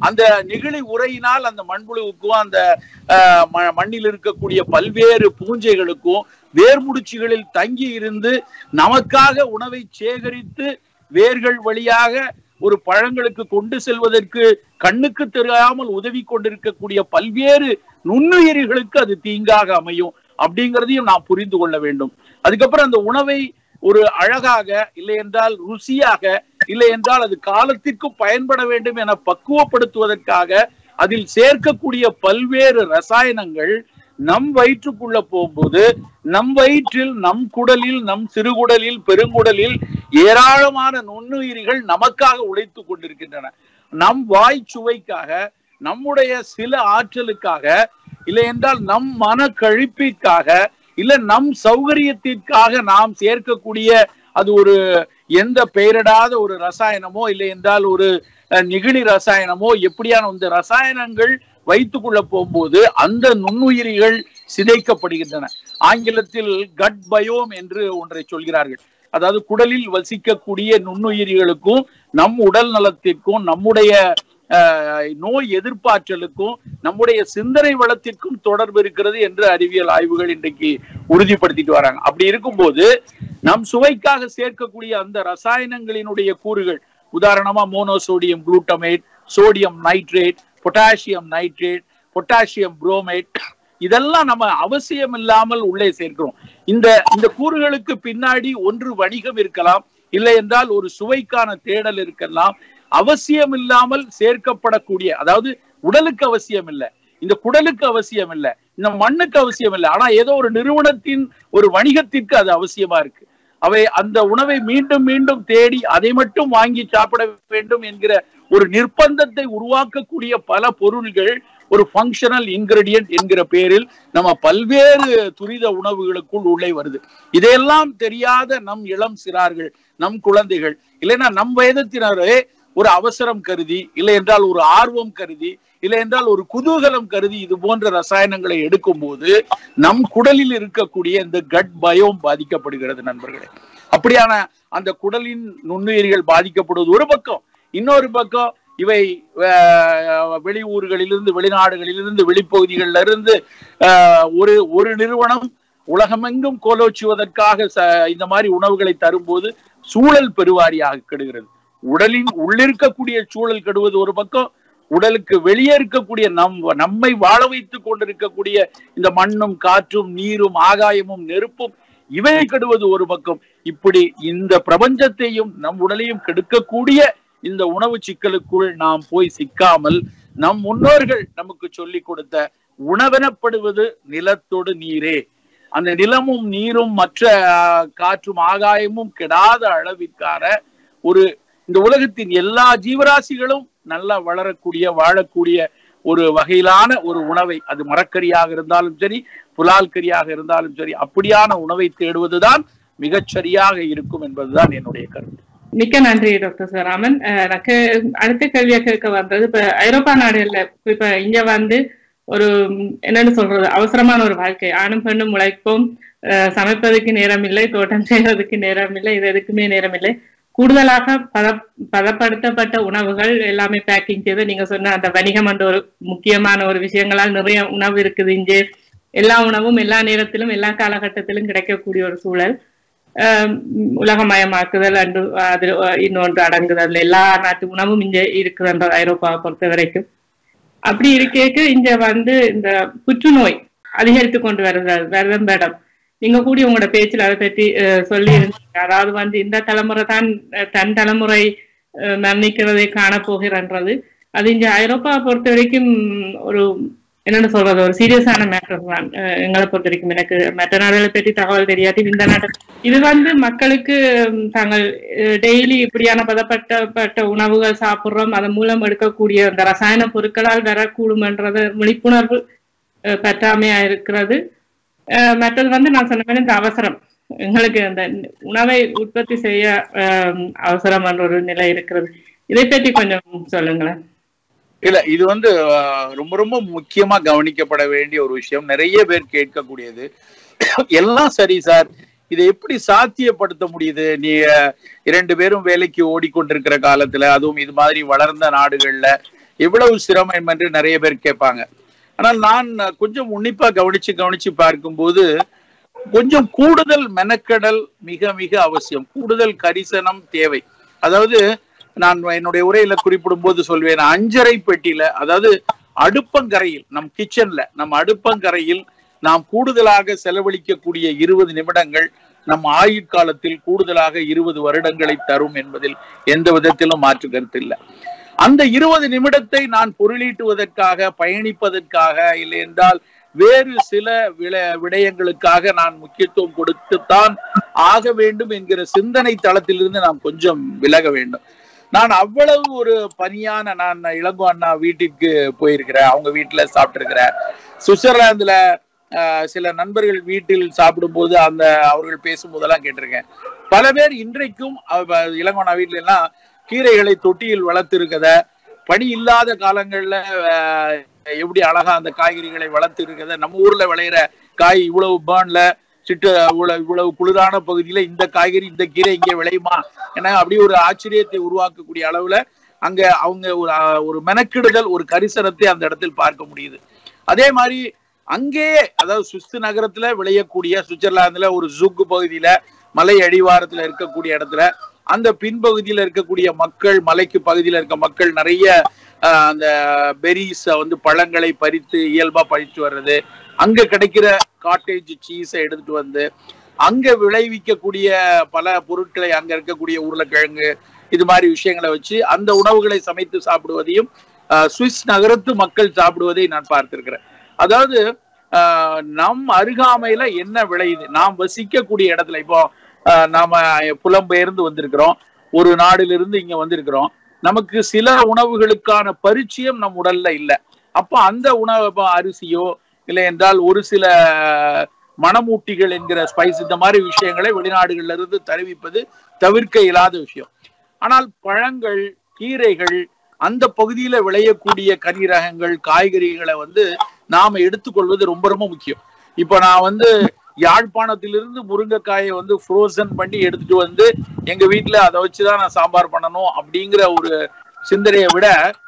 அந்த நெகிழி உரையினால் அந்த மண்புழுவுக்கும் அந்த மண்ணில் இருக்கக்கூடிய பல்வேறு பூஞ்சைகளுக்கும் வேர்முடிச்சுகளில் தங்கி இருந்து நமக்காக உணவை சேகரித்து வேர்கள் வழியாக ஒரு பழங்களுக்கு கொண்டு செல்வதற்கு கண்ணுக்கு தெரியாமல் உதவி கொண்டிருக்கக்கூடிய பல்வேறு நுண்ணுயிர்களுக்கு அது தீங்காக அமையும் அப்படிங்கிறதையும் நாம் புரிந்து கொள்ள வேண்டும். அதுக்கப்புறம் அந்த உணவை ஒரு அழகாக, இல்லை என்றால் ருசியாக, இல்லை என்றால் அது காலத்திற்கு பயன்பட வேண்டும் என பக்குவப்படுத்துவதற்காக அதில் சேர்க்கக்கூடிய பல்வேறு ரசாயனங்கள் நம் வயிற்றுக்குள்ள போகும்போது நம் வயிற்றில், நம் குடலில், நம் சிறுகுடலில், பெருங்குடலில் ஏராளமான நுண்ணுயிரிகள் நமக்காக உழைத்துக் கொண்டிருக்கின்றன. நம் வாய் சுவைக்காக, நம்முடைய சில ஆற்றலுக்காக, இல்லை என்றால் நம் மன கழிப்பிற்காக, இல்ல நம் சௌகரியத்திற்காக நாம் சேர்க்கக்கூடிய அது ஒரு எந்த பெயரிடாத ஒரு ரசாயனமோ, இல்லை என்றால் ஒரு நெகிழி ரசாயனமோ, எப்படியான இந்த ரசாயனங்கள் வைத்துக்குள்ள போகும்போது அந்த நுண்ணுயிரிகள் சிதைக்கப்படுகின்றன. ஆங்கிலத்தில் கட் பயோம் என்று ஒன்றை சொல்கிறார்கள். அதாவது குடலில் வசிக்கக்கூடிய நுண்ணுயிரிகளுக்கும் நம் உடல் நலத்திற்கும் நம்முடைய நோய் எதிர்ப்பாற்றலுக்கும் நம்முடைய சிந்தனை வளத்திற்கும் தொடர்பு இருக்கிறது என்று அறிவியல் ஆய்வுகள் இன்றைக்கு உறுதிப்படுத்திட்டு வராங்க. அப்படி இருக்கும்போது நம் சுவைக்காக சேர்க்கக்கூடிய அந்த ரசாயனங்களினுடைய கூறுகள், உதாரணமா monosodium glutamate, sodium nitrate, potassium nitrate, potassium bromate, இதெல்லாம் நம்ம அவசியம் இல்லாமல் உள்ளே சேர்க்கிறோம். இந்த கூறுகளுக்கு பின்னாடி ஒன்று வணிகம் இருக்கலாம், இல்லை என்றால் ஒரு சுவைக்கான தேடல் இருக்கலாம். அவசியம் இல்லாமல் சேர்க்கப்படக்கூடிய, அதாவது உடலுக்கு அவசியம் இல்லை, இந்த குடலுக்கு அவசியம் இல்லை, இந்த மண்ணுக்கு அவசியம் இல்லை, ஆனா ஏதோ ஒரு நிறுவனத்தின் ஒரு வணிகத்திற்கு அது அவசியமா இருக்கு. அவை அந்த உணவை மீண்டும் மீண்டும் தேடி அதை மட்டும் வாங்கி சாப்பிட வேண்டும் என்கிற ஒரு நிர்பந்தத்தை உருவாக்கக்கூடிய பல பொருள்கள் ஒரு ஃபங்க்ஷனல் இன்கிரிடியன்ட் என்கிற பேரில் நம்ம பல்வேறு துரித உணவுகளுக்குள் உள்ளே வருது. இதையெல்லாம் தெரியாத நம் இளம் சிறார்கள், நம் குழந்தைகள், இல்லைன்னா நம் வயதத்தினரே ஒரு அவசரம் கருதி, இல்லை என்றால் ஒரு ஆர்வம் கருதி, இல்லை என்றால் ஒரு குதூகலம் கருதி இது போன்ற ரசாயனங்களை எடுக்கும் போது நம் குடலில் இருக்கக்கூடிய இந்த கட் பயோம் பாதிக்கப்படுகிறது நண்பர்களே. அப்படியான அந்த குடலின் நுண்ணுயிரிகள் பாதிக்கப்படுவது ஒரு பக்கம். இன்னொரு பக்கம் இவை வெளியூர்களிலிருந்து, வெளிநாடுகளிலிருந்து, வெளிப்பகுதிகளில் இருந்து ஒரு நிறுவனம் உலகமெங்கும் கோலோச்சுவதற்காக இந்த மாதிரி உணவுகளை தரும்போது சூழல் பெருவாரியாக கெடுகிறது. உடலின் உள்ளிருக்கக்கூடிய சூழல் கெடுவது ஒரு பக்கம், உடலுக்கு வெளியே இருக்கக்கூடிய நம்மை வாழ வைத்துக் கொண்டிருக்கக்கூடிய இந்த மண்ணும், காற்றும், நீரும், ஆகாயமும், நெருப்பும் இவை கெடுவது ஒரு பக்கம். இப்படி இந்த பிரபஞ்சத்தையும் நம் உடலையும் கெடுக்கக்கூடிய இந்த உணவு சிக்கலுக்குள் நாம் போய் சிக்காமல் நம் முன்னோர்கள் நமக்கு சொல்லிக் கொடுத்த உணவெனப்படுவது நிலத்தோடு நீரே, அந்த நிலமும் நீரும் மற்ற காற்றும் ஆகாயமும் கெடாத அளவிற்கான ஒரு இந்த உலகத்தின் எல்லா ஜீவராசிகளும் நல்லா வளரக்கூடிய, வாழக்கூடிய ஒரு வகையிலான ஒரு உணவை, அது மரக்கறியாக இருந்தாலும் சரி, புலால் கறியாக இருந்தாலும் சரி, அப்படியான உணவை தேடுவதுதான் மிகச்சரியாக இருக்கும் என்பதுதான் என்னுடைய கருத்து. மிக்க நன்றி டாக்டர் சிவராமன். எனக்கு அடுத்த கேள்வியா கேட்க வந்தது, இப்ப ஐரோப்பா நாடுகள்ல இப்ப இங்க வந்து ஒரு என்னன்னு சொல்றது, அவசரமான ஒரு வாழ்க்கை, ஆணும் பெண்ணும் உழைப்போம், சமைப்பதற்கு நேரம் இல்லை, தோட்டம் செய்வதற்கு நேரம் இல்லை, இது எதுக்குமே நேரம் இல்லை. கூடுதலாக பதப்படுத்தப்பட்ட உணவுகள் எல்லாமே பேக்கிங் செய்து, நீங்க சொன்ன அந்த வணிகம் என்ற ஒரு முக்கியமான ஒரு விஷயங்களால் நிறைய உணவு இருக்குது. இங்கே எல்லா உணவும் எல்லா நேரத்திலும் எல்லா காலகட்டத்திலும் கிடைக்கக்கூடிய ஒரு சூழல். உலகமயமாக்குதல் அன்று அது இன்னொன்று அடங்குதல், எல்லா நாட்டு உணவும் இங்க இருக்குதுன்ற ஐரோப்பாவை பொறுத்த வரைக்கும். அப்படி இருக்கேக்கு இங்க வந்து இந்த புற்றுநோய் அதிகரித்து கொண்டு வருதும் மேடம், நீங்க கூடி உங்களோட பேச்சில் அதை பற்றி சொல்லி இருந்தீங்க. அதாவது வந்து இந்த தலைமுறை தான் தன் தலைமுறை மரணிக்கிறதை காணப்போகிறன்றது. அது இங்க ஐரோப்பாவை பொறுத்த வரைக்கும் ஒரு என்னன்னு சொல்றது, ஒரு சீரியஸான மேட்டர் தான் எங்களை பொறுத்த வரைக்கும். எனக்கு மற்ற நாடுகளை பற்றி தகவல் தெரியாது. இந்த நாடு இது வந்து மக்களுக்கு தாங்கள் டெய்லி இப்படியான பதப்பட்ட உணவுகள் சாப்பிட்றோம், அதன் மூலம் எடுக்கக்கூடிய அந்த ரசாயன பொருட்களால் வரக்கூடும் என்றது விழிப்புணர்வு பற்றாமையா இருக்கிறது. மற்றது வந்து நான் சொன்ன மாதிரி இந்த அவசரம், எங்களுக்கு அந்த உணவை உற்பத்தி செய்ய அவசரம் என்ற ஒரு நிலை இருக்கிறது. இதை பற்றி கொஞ்சம் சொல்லுங்களேன். இல்ல, இது வந்து ரொம்ப ரொம்ப முக்கியமா கவனிக்கப்பட வேண்டிய ஒரு விஷயம். நிறைய பேர் கேட்கக்கூடியது, எல்லாம் சரி சார், இதை எப்படி சாத்தியப்படுத்த முடியுது? நீ 2 பேரும் வேலைக்கு ஓடிக்கொண்டிருக்கிற காலத்துல, அதுவும் இது மாதிரி வளர்ந்த நாடுகள்ல எவ்வளவு சிரமம் என்று நிறைய பேர் கேட்பாங்க. ஆனால் நான் கொஞ்சம் உன்னிப்பா கவனிச்சு பார்க்கும்போது கொஞ்சம் கூடுதல் மெனக்கடல் மிக மிக அவசியம், கூடுதல் கரிசனம் தேவை. அதாவது நான் என்னுடைய உரையில குறிப்பிடும் போது சொல்வேன், 5.5 பெட்டியில, அதாவது அடுப்பங்கரையில், நம் கிச்சன்ல, நம் அடுப்பங்கரையில் நாம் கூடுதலாக செலவழிக்கக்கூடிய 20 நிமிடங்கள் நம் ஆயுட்காலத்தில் கூடுதலாக 20 வருடங்களை தரும் என்பதில் எந்த விதத்திலும் மாற்று கருத்து இல்லை. அந்த 20 நிமிடத்தை நான் பொருளீட்டுவதற்காக, பயணிப்பதற்காக, இல்லை என்றால் வேறு சில விடயங்களுக்காக நான் முக்கியத்துவம் கொடுத்துத்தான் ஆக வேண்டும் என்கிற சிந்தனை தளத்திலிருந்து நாம் கொஞ்சம் விலக வேண்டும். நான் அவ்வளவு ஒரு பணியான, நான் இளங்கோ அண்ணா வீட்டிற்கு போயிருக்கிறேன், அவங்க வீட்டுல சாப்பிட்டிருக்கிறேன். சுவிட்சர்லாந்துல சில நண்பர்கள் வீட்டில் சாப்பிடும் போது அவர்கள் பேசும்போதெல்லாம் கேட்டிருக்கேன். பல பேர் இன்றைக்கும் இளங்கோ அண்ணா வீட்டுல எல்லாம் கீரைகளை தொட்டியில் வளர்த்து இருக்கத, பனி இல்லாத காலங்கள்ல எப்படி அழகா அந்த காய்கறிகளை வளர்த்து இருக்கத, நம்ம ஊர்ல விளையிற காய் இவ்வளவு பேர்ன்ல இவ்வளவு குளிரான பகுதியில இந்த காய்கறி, இந்த கீரை இங்கே விளையுமா என அப்படி ஒரு ஆச்சரியத்தை உருவாக்கக்கூடிய அளவுல அங்க அவங்க ஒரு மெனக்கிடுதல், ஒரு கரிசனத்தை அந்த இடத்தில் பார்க்க முடியுது. அதே மாதிரி அங்கேயே, அதாவது சுவிஸ் நகரத்துல விளையக்கூடிய, சுவிட்சர்லாந்துல ஒரு ஜுக் பகுதியில மலை அடிவாரத்துல இருக்கக்கூடிய இடத்துல அந்த பின்பகுதியில இருக்கக்கூடிய மக்கள், மலைக்கு பகுதியில இருக்க மக்கள் நிறைய அந்த பெரிஸ் பழங்களை பறித்து இயல்பா பறித்து வர்றது, அங்க கிடைக்கிற காட்டேஜ் சீஸை எடுத்துட்டு வந்து அங்க விளைவிக்கக்கூடிய பல பொருட்களை, அங்க இருக்கக்கூடிய உருளைக்கிழங்கு, இது மாதிரி விஷயங்களை வச்சு அந்த உணவுகளை சமைத்து சாப்பிடுவதையும் சுவிஸ் நகரத்து மக்கள் சாப்பிடுவதை நான் பார்த்திருக்கிறேன். அதாவது நம் அருகாமையில என்ன விளையுது, நாம் வசிக்கக்கூடிய இடத்துல, இப்போ நாம புலம்பெயர்ந்து வந்திருக்கிறோம், ஒரு நாடிலிருந்து இங்க வந்திருக்கிறோம், நமக்கு சில உணவுகளுக்கான பரிச்சயம் நம் உடல்ல இல்லை. அப்ப அந்த உணவு, அரிசியோ இல்லை என்றால் ஒரு சில மணமூட்டிகள் என்கிற ஸ்பைஸ், இந்த மாதிரி விஷயங்களை வெளிநாடுகள்ல இருந்து தருவிப்பது தவிர்க்க இயலாத விஷயம். ஆனால் பழங்கள், கீரைகள், அந்த பகுதியில விளையக்கூடிய கனி ரகங்கள், காய்கறிகளை நாம எடுத்துக்கொள்வது ரொம்ப ரொம்ப முக்கியம். இப்ப நான் யாழ்ப்பாணத்திலிருந்து முருங்கைக்காயை ஃப்ரோசன் பண்ணி எடுத்துட்டு எங்க வீட்டுல அதை வச்சுதான் நான் சாம்பார் பண்ணணும் அப்படிங்கிற ஒரு சிந்தனையை விட,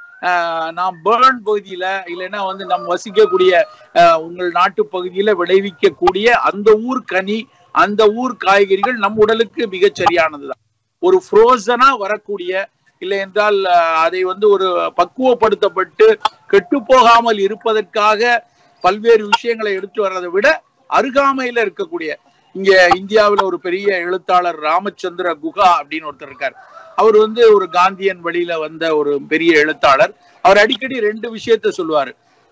நாம் பேர்ன் பகுதியில இல்லைன்னா நம்ம வசிக்கக்கூடிய உங்கள் நாட்டு பகுதியில விளைவிக்கக்கூடிய அந்த ஊர் கனி, அந்த ஊர் காய்கறிகள் நம் உடலுக்கு மிகச் சரியானதுதான். ஒரு ஃப்ரோசனா வரக்கூடிய, இல்லை என்றால் அதை ஒரு பக்குவப்படுத்தப்பட்டு கெட்டு போகாமல் இருப்பதற்காக பல்வேறு விஷயங்களை எடுத்து வர்றதை விட, அருகாமையில இருக்கக்கூடிய, இங்க இந்தியாவில் ஒரு பெரிய எழுத்தாளர் ராமச்சந்திர குஹா அப்படின்னு ஒருத்தர் இருக்கார். அவர் ஒரு காந்தியன் வழியில வந்த ஒரு பெரிய எழுத்தாளர். அவர் அடிக்கடி 2 விஷயத்த சொல்லுவாரு.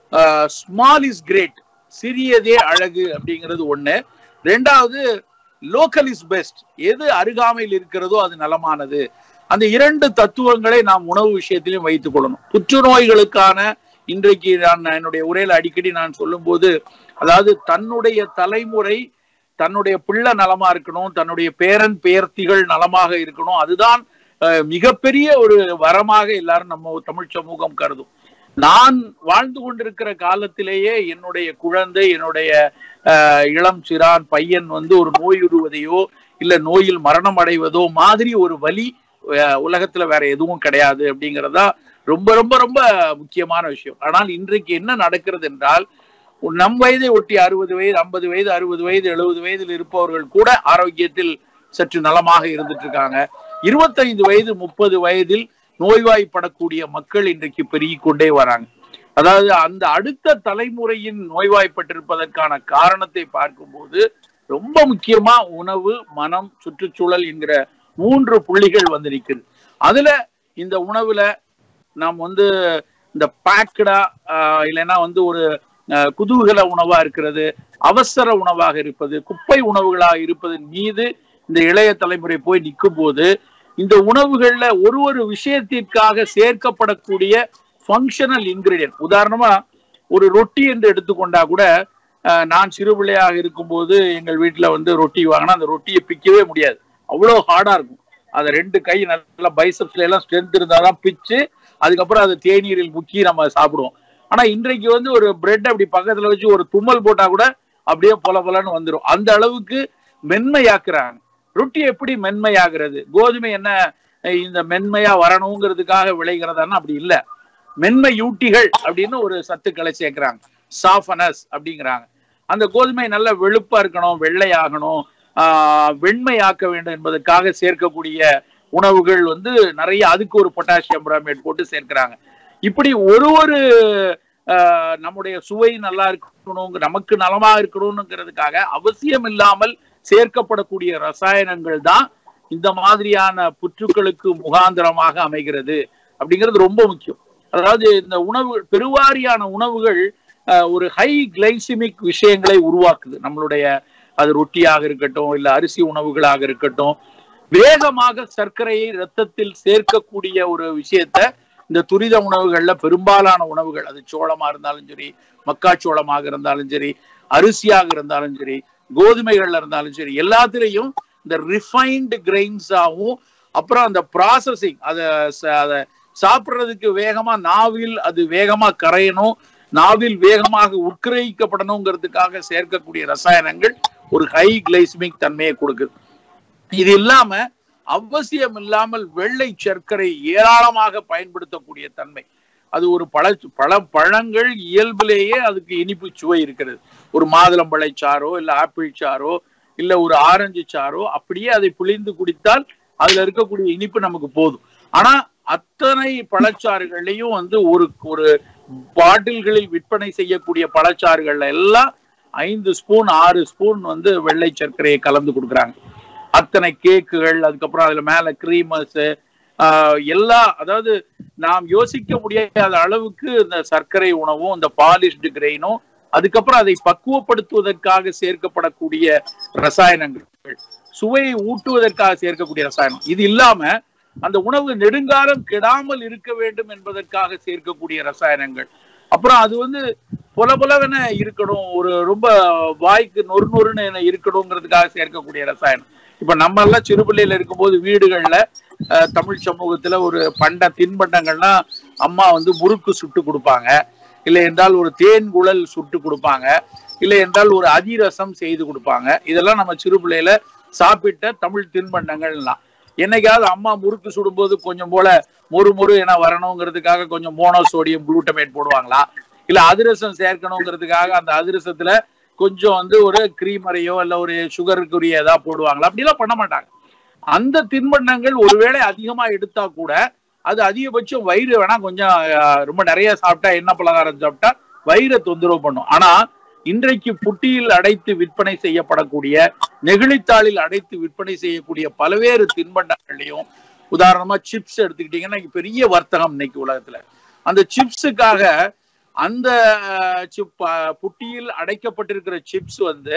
ஸ்மால் இஸ் கிரேட், சிறியதே அழகு அப்படிங்கிறது ஒண்ணு. 2வது லோக்கல் இஸ் பெஸ்ட், எது அருகாமையில் இருக்கிறதோ அது நலமானது. அந்த 2 தத்துவங்களை நாம் உணவு விஷயத்திலையும் வைத்துக் கொள்ளணும். புற்றுநோய்களுக்கான இன்றைக்கு நான் என்னுடைய உரையில அடிக்கடி நான் சொல்லும் போது, அதாவது தன்னுடைய தலைமுறை, தன்னுடைய பிள்ளை நலமா இருக்கணும், தன்னுடைய பேரன் பேர்த்திகள் நலமாக இருக்கணும், அதுதான் மிகப்பெரிய ஒரு வரமாக எல்லாரும் நம்ம தமிழ் சமூகம் கருதும். நான் வாழ்ந்து கொண்டிருக்கிற காலத்திலேயே என்னுடைய குழந்தை, என்னுடைய இளம் சிறான் பையன் ஒரு நோயுறுவதையோ இல்ல நோயில் மரணம் அடைவதோ மாதிரி ஒரு வலி உலகத்துல வேற எதுவும் கிடையாது அப்படிங்கிறதா ரொம்ப ரொம்ப ரொம்ப முக்கியமான விஷயம். ஆனால் இன்றைக்கு என்ன நடக்கிறது என்றால், நம் வயதை ஒட்டி 60 வயது 50 வயது 60 வயது 70 வயதில் இருப்பவர்கள் கூட ஆரோக்கியத்தில் சற்று நலமாக இருந்துட்டு இருக்காங்க. 25 வயது 30 வயதில் நோய்வாய்ப்படக்கூடிய மக்கள் இன்றைக்கு பெருகிக் கொண்டே வராங்க. அதாவது அந்த அடுத்த தலைமுறையின் நோய்வாய்ப்பட்டிருப்பதற்கான காரணத்தை பார்க்கும்போது ரொம்ப முக்கியமா உணவு, மனம், சுற்றுச்சூழல் என்கிற 3 புள்ளிகள் நிற்குது. அதுல இந்த உணவுல நாம் இந்த பேக்கடா இல்லைன்னா ஒரு குதூகல உணவா இருக்கிறது, அவசர உணவாக இருப்பது, குப்பை உணவுகளாக இருப்பதன் மீது இந்த இளைய தலைமுறை போய் நிற்கும் போது, இந்த உணவுகள்ல ஒரு விஷயத்திற்காக சேர்க்கப்படக்கூடிய ஃபங்க்ஷனல் இன்கிரீடியன்ட், உதாரணமா ஒரு ரொட்டி என்று எடுத்துக்கொண்டா கூட, நான் சிறு பிள்ளையாக இருக்கும்போது எங்கள் வீட்டுல ரொட்டி வாங்கினா அந்த ரொட்டியை பிக்கவே முடியாது, அவ்வளோ ஹார்டா இருக்கும். அதை 2 கை நல்லா பைசப்ஸ்ல எல்லாம் ஸ்ட்ரென்த் இருந்தாதான் பிச்சு அதுக்கப்புறம் அதை தேநீரில் முக்கி நம்ம சாப்பிடுவோம். ஆனா இன்றைக்கு ஒரு பிரெட் அப்படி பக்கத்துல வச்சு ஒரு தும்மல் போட்டா கூட அப்படியே பொலன்னு வந்துடும். அந்த அளவுக்கு மென்மையாக்குறாங்க. ரொட்டி எப்படி மென்மையாகிறது? கோதுமை என்ன இந்த மென்மையா வரணுங்கிறதுக்காக விளைகிறதான்னா அப்படி இல்லை. மென்மையூட்டிகள் அப்படின்னு ஒரு சத்துக்களை சேர்க்கிறாங்க, சாஃபனஸ் அப்படிங்கிறாங்க. அந்த கோதுமை நல்ல வெளுப்பா இருக்கணும், வெள்ளையாகணும், வெண்மையாக்க வேண்டும் என்பதற்காக சேர்க்கக்கூடிய உணவுகள் வந்து நிறைய, அதுக்கு ஒரு பொட்டாசியம் புரோமேட் போட்டு சேர்க்கிறாங்க. இப்படி ஒரு நம்முடைய சுவை நல்லா இருக்கணும், நமக்கு நலமா இருக்கணும்ங்கிறதுக்காக அவசியம் இல்லாமல் சேர்க்கப்படக்கூடிய ரசாயனங்கள் தான் இந்த மாதிரியான புற்றுக்களுக்கு முகாந்திரமாக அமைகிறது அப்படிங்கிறது ரொம்ப முக்கியம். அதாவது இந்த உணவு, பெருவாரியான உணவுகள் ஒரு ஹை கிளைசிமிக் விஷயங்களை உருவாக்குது. நம்மளுடைய அது ரொட்டியாக இருக்கட்டும், இல்ல அரிசி உணவுகளாக இருக்கட்டும், வேகமாக சர்க்கரையை ரத்தத்தில் சேர்க்கக்கூடிய ஒரு விஷயத்த இந்த துரித உணவுகள்ல பெரும்பாலான உணவுகள், அது சோளமா இருந்தாலும் சரி, மக்காச்சோளமாக இருந்தாலும் சரி, அரிசியாக இருந்தாலும் சரி, கோதுமைகள்ல இருந்தாலும் சரி, எல்லாத்திலையும் இந்த ரிஃபைன்டு கிரெயின்ஸாகவும், அப்புறம் அந்த ப்ராசஸிங், அதை சாப்பிட்றதுக்கு வேகமா நாவில் அது வேகமா கரையணும், நாவில் வேகமாக உட்கிரகிக்கப்படணுங்கிறதுக்காக சேர்க்கக்கூடிய ரசாயனங்கள் ஒரு ஹை கிளைசிமிக் தன்மையை கொடுக்குது. இது இல்லாம அவசியம் இல்லாமல் வெள்ளை சர்க்கரை ஏராளமாக பயன்படுத்தக்கூடிய தன்மை. அது ஒரு பழங்கள் இயல்பிலேயே அதுக்கு இனிப்பு சுவை இருக்கிறது. ஒரு மாதுளம்பழை சாறோ இல்ல ஆப்பிள் சாறோ இல்ல ஒரு ஆரஞ்சு சாறோ அப்படியே அதை பிழிந்து குடித்தால் அதுல இருக்கக்கூடிய இனிப்பு நமக்கு போதும். ஆனா அத்தனை பழச்சாறுகளையும் வந்து ஒரு பாட்டில்களில் விற்பனை செய்யக்கூடிய பழச்சாறுகள்ல எல்லாம் 5 ஸ்பூன் 6 ஸ்பூன் வந்து வெள்ளை சர்க்கரையை கலந்து கொடுக்குறாங்க. அத்தனை கேக்குகள், அதுக்கப்புறம் அதுல மேல கிரீமர்ஸ் அதாவது நாம் யோசிக்க முடியாத அளவுக்கு இந்த சர்க்கரை உணவும் இந்த பாலிஷ்டு கிரெயினும், அதுக்கப்புறம் அதை பக்குவப்படுத்துவதற்காக சேர்க்கப்படக்கூடிய ரசாயனங்கள், சுவையை ஊட்டுவதற்காக சேர்க்கக்கூடிய ரசாயனம், இது இல்லாம அந்த உணவு நெடுங்காலம் கெடாமல் இருக்க வேண்டும் என்பதற்காக சேர்க்கக்கூடிய ரசாயனங்கள், அப்புறம் அது வந்து பொலபொலவென இருக்கணும், ஒரு ரொம்ப வாய்க்கு நொறுன்னு இருக்கணுங்கிறதுக்காக சேர்க்கக்கூடிய ரசாயனம். இப்ப நம்ம எல்லாம் சிறுபிள்ளையில இருக்கும்போது வீடுகள்ல தமிழ் சமூகத்துல ஒரு தின்பண்டங்கள்னா அம்மா வந்து முறுக்கு சுட்டு கொடுப்பாங்க, இல்லை என்றால் ஒரு தேன் குழல் சுட்டு கொடுப்பாங்க, இல்லை என்றால் ஒரு அதிரசம் செய்து கொடுப்பாங்க. இதெல்லாம் நம்ம சிறுபிள்ளையில சாப்பிட்ட தமிழ் தின்பண்டங்கள்லாம். என்னைக்காவது அம்மா முறுக்கு சுடும்போது கொஞ்சம் போல மொறு என வரணுங்கிறதுக்காக கொஞ்சம் மோனோசோடியம் குளூட்டமேட் போடுவாங்களா, இல்ல அதிரசம் சேர்க்கணுங்கிறதுக்காக அந்த அதிரசத்துல கொஞ்சம் வந்து ஒரு கிரீமரையோ இல்ல ஒரு சுகருக்குரிய ஏதாவது போடுவாங்களா? அப்படிலாம் பண்ண மாட்டாங்க. அந்த தின்பண்டங்கள் ஒருவேளை அதிகமா எடுத்தா கூட அது அதிகபட்சம் வயிறு வேணா கொஞ்சம் ரொம்ப நிறைய சாப்பிட்டா, எண்ணெய் பலகாரம் சாப்பிட்டா வயிறை தொந்தரவு பண்ணும். ஆனா இன்றைக்கு புட்டியில் அடைத்து விற்பனை செய்யப்படக்கூடிய, நெகிழித்தாளில் அடைத்து விற்பனை செய்யக்கூடிய பல்வேறு தின்பண்டங்களையும், உதாரணமா சிப்ஸ் எடுத்துக்கிட்டீங்கன்னா பெரிய வர்த்தகம் இன்னைக்கு உலகத்துல. அந்த சிப்ஸுக்காக அந்த புட்டியில் அடைக்கப்பட்டிருக்கிற சிப்ஸ் வந்து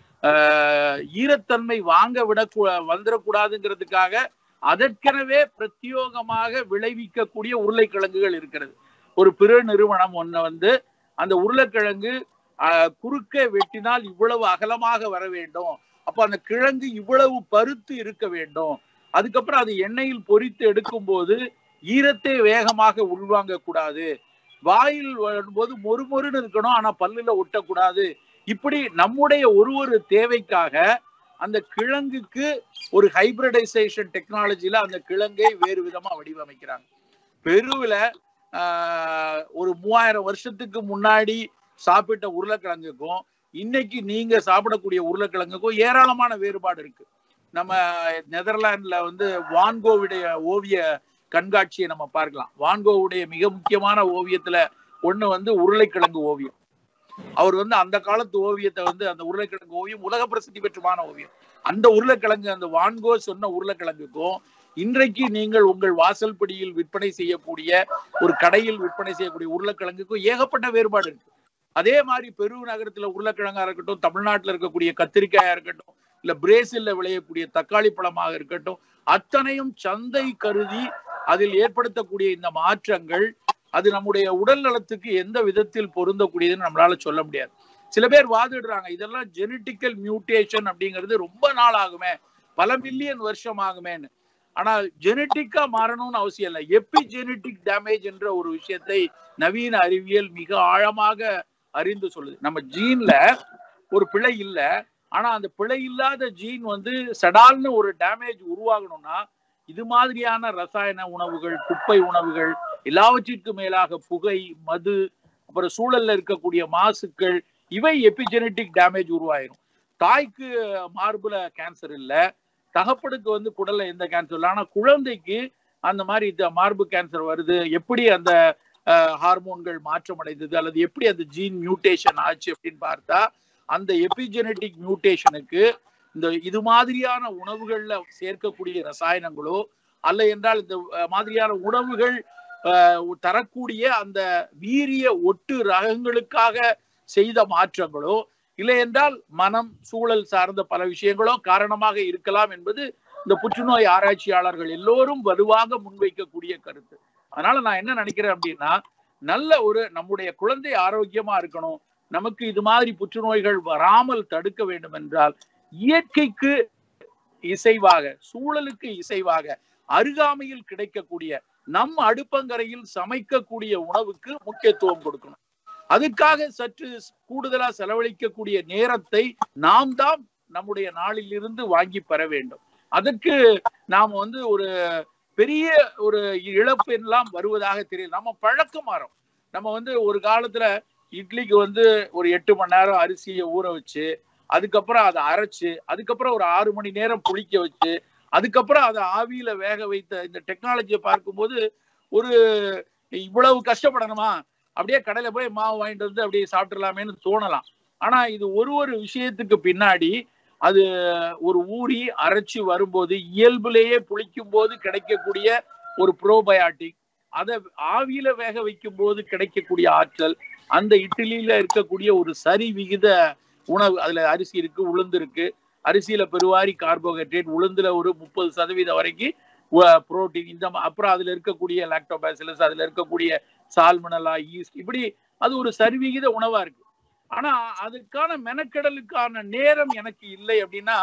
ஈரத்தன்மை வந்துடக்கூடாதுங்கிறதுக்காக அதற்கெனவே பிரத்யோகமாக விளைவிக்கக்கூடிய உருளைக்கிழங்குகள் இருக்கிறது. ஒரு பிற நிறுவனம் ஒண்ணு வந்து அந்த உருளைக்கிழங்கு குறுக்க வெட்டினால் இவ்வளவு அகலமாக வர வேண்டும், அப்ப அந்த கிழங்கு இவ்வளவு பருத்து இருக்க வேண்டும், அதுக்கப்புறம் அது எண்ணெயில் பொரித்து எடுக்கும் போது ஈரத்தை வேகமாக உள்வாங்க கூடாது, வாயில் வரும்போது மொறுமொறுன்னு இருக்கணும், ஆனா பல்லுல ஒட்டக்கூடாது. இப்படி நம்முடைய ஒரு தேவைக்காக அந்த கிழங்குக்கு ஒரு ஹைபிரிடைசேஷன் டெக்னாலஜில அந்த கிழங்கை வேறு விதமா வடிவமைக்கிறாங்க. பெருவில் ஒரு 3000 வருஷத்துக்கு முன்னாடி சாப்பிட்ட உருளைக்கிழங்குக்கும் இன்னைக்கு நீங்க சாப்பிடக்கூடிய உருளைக்கிழங்குக்கும் ஏராளமான வேறுபாடு இருக்கு. நம்ம நெதர்லாந்துல வந்து வான்கோவுடைய ஓவிய கண்காட்சியை நம்ம பார்க்கலாம். வான்கோவுடைய மிக முக்கியமான ஓவியத்துல ஒண்ணு வந்து உருளைக்கிழங்கு ஓவியம். அவர் வந்து அந்த காலத்து ஓவியத்தை வந்து, அந்த உருளைக்கிழங்கு ஓவியம் உலக பிரசித்தி பெற்றமான ஓவியம். அந்த உருளைக்கிழங்கு, அந்த வான்கோ சொன்ன உருளைக்கிழங்குக்கும் இன்றைக்கு நீங்கள் உங்கள் வாசல் படியில் விற்பனை செய்யக்கூடிய ஒரு கடையில் விற்பனை செய்யக்கூடிய உருளைக்கிழங்குக்கும் ஏகப்பட்ட வேறுபாடு இருக்கு. அதே மாதிரி பெரு நகரத்துல உருளைக்கிழங்கா இருக்கட்டும், தமிழ்நாட்டில் இருக்கக்கூடிய கத்திரிக்காயா இருக்கட்டும், இல்ல பிரேசில்ல விளையக்கூடிய தக்காளி பழமாக இருக்கட்டும், அத்தனையும் சந்தை கருதி அதில் ஏற்படுத்தக்கூடிய இந்த மாற்றங்கள் அது நம்முடைய உடல் நலத்துக்கு எந்த விதத்தில் பொருந்தக்கூடியதுன்னு நம்மளால சொல்ல முடியாது. சில பேர் வாதிடுறாங்க இதெல்லாம் ஜெனட்டிக்கல் மியூட்டேஷன் அப்படிங்கிறது ரொம்ப நாள் ஆகுமே, பல மில்லியன் வருஷம் ஆகுமேன்னு. ஆனால் ஜெனட்டிக்கா மாறணும்னு அவசியம் இல்லை. எபிஜெனட்டிக் டேமேஜ் என்ற ஒரு விஷயத்தை நவீன அறிவியல் மிக ஆழமாக அறிந்து சொல்லுது. நம்ம ஜீன்ல ஒரு பிழை இல்லை, ஆனா அந்த பிழை இல்லாத ஜீன் வந்து சடால்னு ஒரு டேமேஜ் உருவாகணும்னா இது மாதிரியான ரசாயன உணவுகள், குப்பை உணவுகள், எல்லாவற்றிற்கும் மேலாக புகை, மது, அப்புறம் சூழல்ல இருக்கக்கூடிய மாசுக்கள், இவை எபிஜெனட்டிக் டேமேஜ் உருவாயிரும். தாய்க்கு மார்புல கேன்சர் இல்ல, தகப்பனுக்கு வந்து குடல்ல எந்த கேன்சர் இல்லை, ஆனா குழந்தைக்கு அந்த மாதிரி மார்பு கேன்சர் வருது. எப்படி அந்த ஹார்மோன்கள் மாற்றம் அடைந்தது அல்லது எப்படி அந்த ஜீன் மியூட்டேஷன் ஆச்சு அப்படின்னு பார்த்தா, அந்த எபிஜெனட்டிக் மியூட்டேஷனுக்கு இந்த இது மாதிரியான உணவுகள்ல சேர்க்கக்கூடிய ரசாயனங்களோ அல்ல என்றால் இந்த மாதிரியான உணவுகள் தரக்கூடிய அந்த வீரிய ஒட்டு ரகங்களுக்காக செய்த மாற்றங்களோ இல்லை என்றால் மனம், சூழல் சார்ந்த பல விஷயங்களோ காரணமாக இருக்கலாம் என்பது இந்த புற்றுநோய் ஆராய்ச்சியாளர்கள் எல்லோரும் வலுவாக முன்வைக்கக்கூடிய கருத்து. அதனால நான் என்ன நினைக்கிறேன் அப்படின்னா, நல்ல ஒரு நம்முடைய குழந்தை ஆரோக்கியமா இருக்கணும், நமக்கு இது மாதிரி புற்றுநோய்கள் வராமல் தடுக்க வேண்டும் என்றால் இயற்கைக்கு இசைவாக, சூழலுக்கு இசைவாக அருகாமையில் கிடைக்கக்கூடிய நம் அடுப்பங்கரையில் சமைக்கக்கூடிய உணவுக்கு முக்கியத்துவம் கொடுக்கணும். அதுக்காக சற்று கூடுதலா செலவழிக்கக்கூடிய நேரத்தை நாம் தான் நம்முடைய நாளில் இருந்து வாங்கி பெற வேண்டும். அதற்கு நாம் வந்து ஒரு பெரிய ஒரு இழப்பு எல்லாம் வருவதாக தெரியல. நம்ம பழக்கம் மாறும். நம்ம வந்து ஒரு காலத்துல இட்லிக்கு வந்து ஒரு 8 மணி நேரம் அரிசியை ஊற வச்சு, அதுக்கப்புறம் அதை அரைச்சு, அதுக்கப்புறம் ஒரு 6 மணி நேரம் புளிக்க வச்சு, அதுக்கப்புறம் அதை ஆவியில வேக வைத்த இந்த டெக்னாலஜியை பார்க்கும்போது ஒரு இவ்வளவு கஷ்டப்படணுமா, அப்படியே கடையில போய் மாவு வாங்கிட்டு வந்து அப்படியே சாப்பிட்டுலாமேன்னு தோணலாம். ஆனா இது ஒரு விஷயத்துக்கு பின்னாடி அது ஒரு ஊறி அரைச்சி வரும்போது இயல்புலேயே புளிக்கும் போது கிடைக்கக்கூடிய ஒரு ப்ரோபயாட்டிக், அதை ஆவியில வேக வைக்கும் போது கிடைக்கக்கூடிய ஆற்றல், அந்த இட்லியில இருக்கக்கூடிய ஒரு சரி விகித உணவு, அதுல அரிசி இருக்கு, உளுந்து இருக்கு, அரிசியில பெருவாரி கார்போஹைட்ரேட், உளுந்துல ஒரு 30% வரைக்கும் புரோட்டீன், இந்த அப்புறம் அதுல இருக்கக்கூடிய லாக்டோபாசிலஸ், அதுல இருக்கக்கூடிய சால்மனலா, ஈஸ்ட், இப்படி அது ஒரு சரிவிகித உணவா இருக்கு. ஆனா அதுக்கான மெனக்கெடலுக்கான நேரம் எனக்கு இல்லை அப்படின்னா,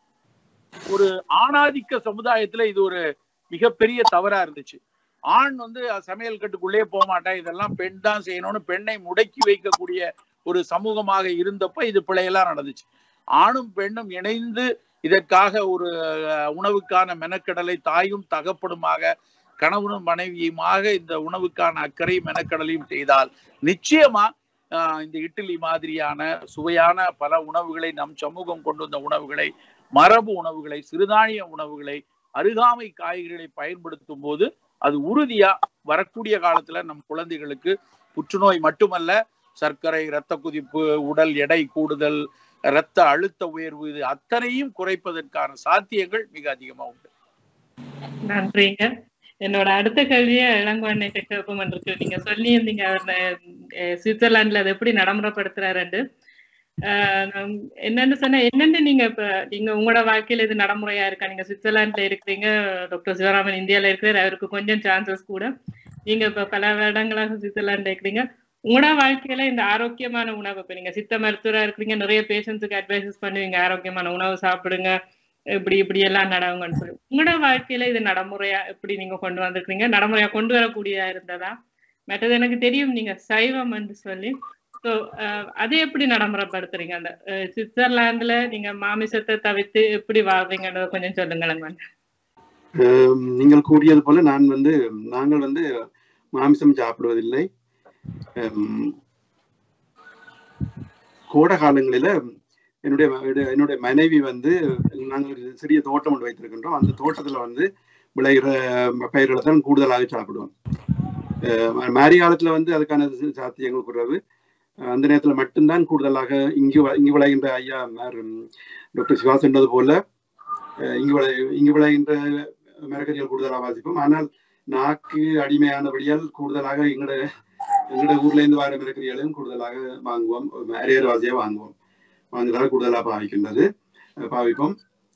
ஒரு ஆணாதிக்க சமுதாயத்துல இது ஒரு மிகப்பெரிய தவறா இருந்துச்சு. ஆண் வந்து சமையல் கட்டுக்குள்ளே போக மாட்டேன், இதெல்லாம் பெண் தான் செய்யணும்னு பெண்ணை முடக்கி வைக்கக்கூடிய ஒரு சமூகமாக இருந்தப்ப இது பிழையெல்லாம் நடந்துச்சு. ஆணும் பெண்ணும் இணைந்து இதற்காக ஒரு உணவுக்கான மெனக்கடலை தாயும் தகப்பனுமாக, கணவனும் மனைவியுமாக இந்த உணவுக்கான அக்கறை மெனக்கடலையும் செய்தால் நிச்சயமா இந்த இட்லி மாதிரியான சுவையான பல உணவுகளை, நம் சமூகம் கொண்டு வந்த உணவுகளை, மரபு உணவுகளை, சிறுதானிய உணவுகளை, அருகாமை காய்கறிகளை பயன்படுத்தும் போது அது உறுதியா வரக்கூடிய காலத்துல நம் குழந்தைகளுக்கு புற்றுநோய் மட்டுமல்ல, சர்க்கரை, இரத்த கொதிப்பு, உடல் எடை கூடுதல், இரத்த அழுத்த உயர்வு, இது அத்தனையும் குறைப்பதற்கான சாத்தியங்கள் மிக அதிகமா உண்டு. நன்றிங்க. என்னோட அடுத்த கேள்வியை இளங்குவண்ணை கேட்கும் இருக்கு. நீங்க சொல்லியிருந்தீங்க சுவிட்சர்லாந்துல அதை எப்படி நடைமுறைப்படுத்துறாரு. என்னன்னு சொன்னா, என்னன்னு நீங்க இப்ப நீங்க உங்களோட வாழ்க்கையில இது நடைமுறையா இருக்கா? நீங்க சுவிட்சர்லாந்துல இருக்கிறீங்க, டாக்டர் சிவராமன் இந்தியால இருக்கிறார், அவருக்கு கொஞ்சம் சான்சஸ் கூட. நீங்க இப்ப பல வருடங்களாக சுவிட்சர்லாந்துல இருக்கிறீங்க. உங்களோட வாழ்க்கையில இந்த ஆரோக்கியமான உணவு, இப்ப நீங்க சித்த மருத்துவரா இருக்கிறீங்க, நிறைய பேஷண்ட்ஸுக்கு அட்வைசஸ் பண்ணுவீங்க, ஆரோக்கியமான உணவு சாப்பிடுங்க, இப்படி எல்லாம் நடவுங்கன்னு சொல்லி. உங்களோட வாழ்க்கையில இது நடைமுறையா எப்படி நீங்க கொண்டு வந்திருக்கீங்க? நடைமுறையா கொண்டு வரக்கூடியதா இருந்ததா? மற்றது எனக்கு தெரியும் நீங்க சைவம் என்று சொல்லி, ஸோ அதை எப்படி நடைமுறைப்படுத்துறீங்க? அந்த சுவிட்சர்லாந்துல நீங்க மாமிசத்தை தவிர்த்து எப்படி வாழ்றீங்கன்றத கொஞ்சம் சொல்லுங்களேன். நீங்கள் கூறியது போல நாங்கள் வந்து மாமிசம் சாப்பிடுவதில்லை. கோடை காலங்களில என்னுடைய மனைவி வந்து நாங்கள் சிறிய தோட்டம் ஒன்று வைத்திருக்கின்றோம். அந்த தோட்டத்துல வந்து விளைகிற பயிர்களை தான் கூடுதலாக சாப்பிடுவோம். மாரி காலத்துல வந்து அதுக்கான சாத்தியங்கள் குறைவு. அந்த நேரத்துல மட்டும்தான் கூடுதலாக இங்கு விளைகின்ற ஐயா டாக்டர் சிவா சொன்னது போல இங்கு விளைகின்ற மரக்கறிகள் கூடுதலாக வாசிப்போம். ஆனால் நாக்கு அடிமையானபடியால் கூடுதலாக எங்களோட ஊர்ல இருந்து வர மரக்கறிகளையும் கூடுதலாக வாங்குவோம், அரையர்வாசியா வாங்குறதால கூடுதலாக பாவிப்போம்.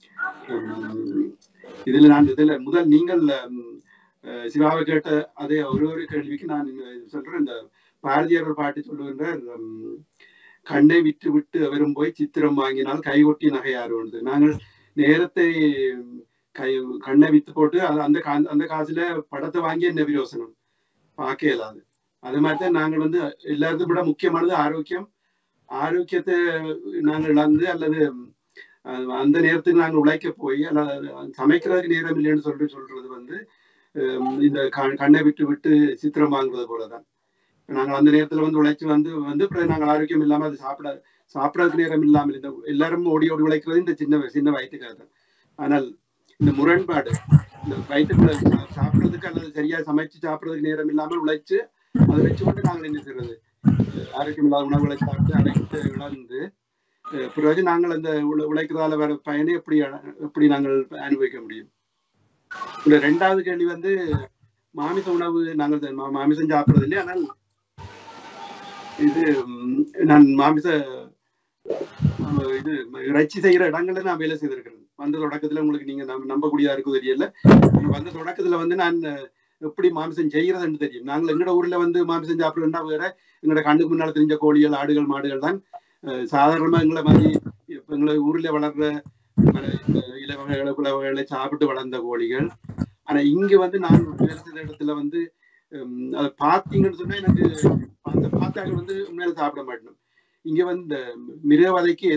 இதுல முதல் நீங்கள் சிவாவை கேட்ட அதே ஒரு கேள்விக்கு நான் சொல்றேன். இந்த பாரதியார் ஒரு பாட்டு சொல்லுகின்ற, கண்ணை விட்டு விட்டு அவரும் போய் சித்திரம் வாங்கினால் கைகொட்டி நகையாறு. நாங்கள் நேரத்தை கண்ணை வித்து போட்டு அந்த காசுல படத்தை வாங்கி என்ன பிரயோசனம், பார்க்க இயலாது. அது மாதிரிதான் நாங்கள் வந்து எல்லாத்தையும் விட முக்கியமானது ஆரோக்கியம். ஆரோக்கியத்தை நாங்கள் இழந்து அல்லது அந்த நேரத்துக்கு நாங்கள் உழைக்க போய் அல்லது சமைக்கிறதுக்கு நேரம் இல்லைன்னு சொல்றது வந்து இந்த கண்ணை விட்டு விட்டு சித்திரம் வாங்குறது போலதான். நாங்கள் அந்த நேரத்துல வந்து உழைச்சி வந்து நாங்கள் ஆரோக்கியம் இல்லாம அது சாப்பிடறதுக்கு நேரம் இல்லாமல் இந்த எல்லாரும் ஓடி ஓடி உழைக்கிறது இந்த சின்ன வயிற்றுக்காக தான். ஆனால் இந்த முரண்பாடு, இந்த வயிற்றுக்குள்ள சாப்பிடறதுக்கு அல்லது சரியா சமைச்சு சாப்பிடறதுக்கு நேரம் இல்லாமல் உழைச்சு அதை வச்சுக்கொண்டு நாங்கள் என்ன செய்யறது, ஆரோக்கியம் இல்லாத உணவுகளை சாப்பிட்டு அடைத்து இழந்து பிறகு நாங்கள் அந்த உழைக்கிறதால வர பயனை எப்படி நாங்கள் அனுபவிக்க முடியும்? இந்த 2வது கேள்வி வந்து மாமிச உணவு நாங்கள் மாமிசம் சாப்பிடுறது இல்லை. ஆனால் இது நான் மாமிச இறைச்சி செய்யற இடங்கள்ல நான் வேலை செய்திருக்கிறேன். வந்த தொடக்கத்துல உங்களுக்கு நீங்க நம்பக்கூடியதா இருக்கும் தெரியல. வந்த தொடக்கத்துல வந்து நான் எப்படி மாமிசம் செய்யறதுன்னு தெரியும். நாங்கள் எங்கட ஊர்ல வந்து மாமிசம் சாப்பிடுறோம்னா வேற எங்களோட கண்ணுக்கு முன்னால தெரிஞ்ச கோழிகள், ஆடுகள், மாடுகள் தான். சாதாரணமா எங்களை மாதிரி எங்களை ஊர்ல வளர்ற இலவகைகளை குலவகைகளை சாப்பிட்டு வளர்ந்த கோழிகள். ஆனா இங்க வந்து நான் வேலை செய்த இடத்துல வந்து அதை பார்த்தீங்கன்னு சொன்னா எனக்கு அந்த பார்த்தாங்க வந்து உண்மையில சாப்பிட மாட்டேன். இங்க வந்து மிருகவதைக்கு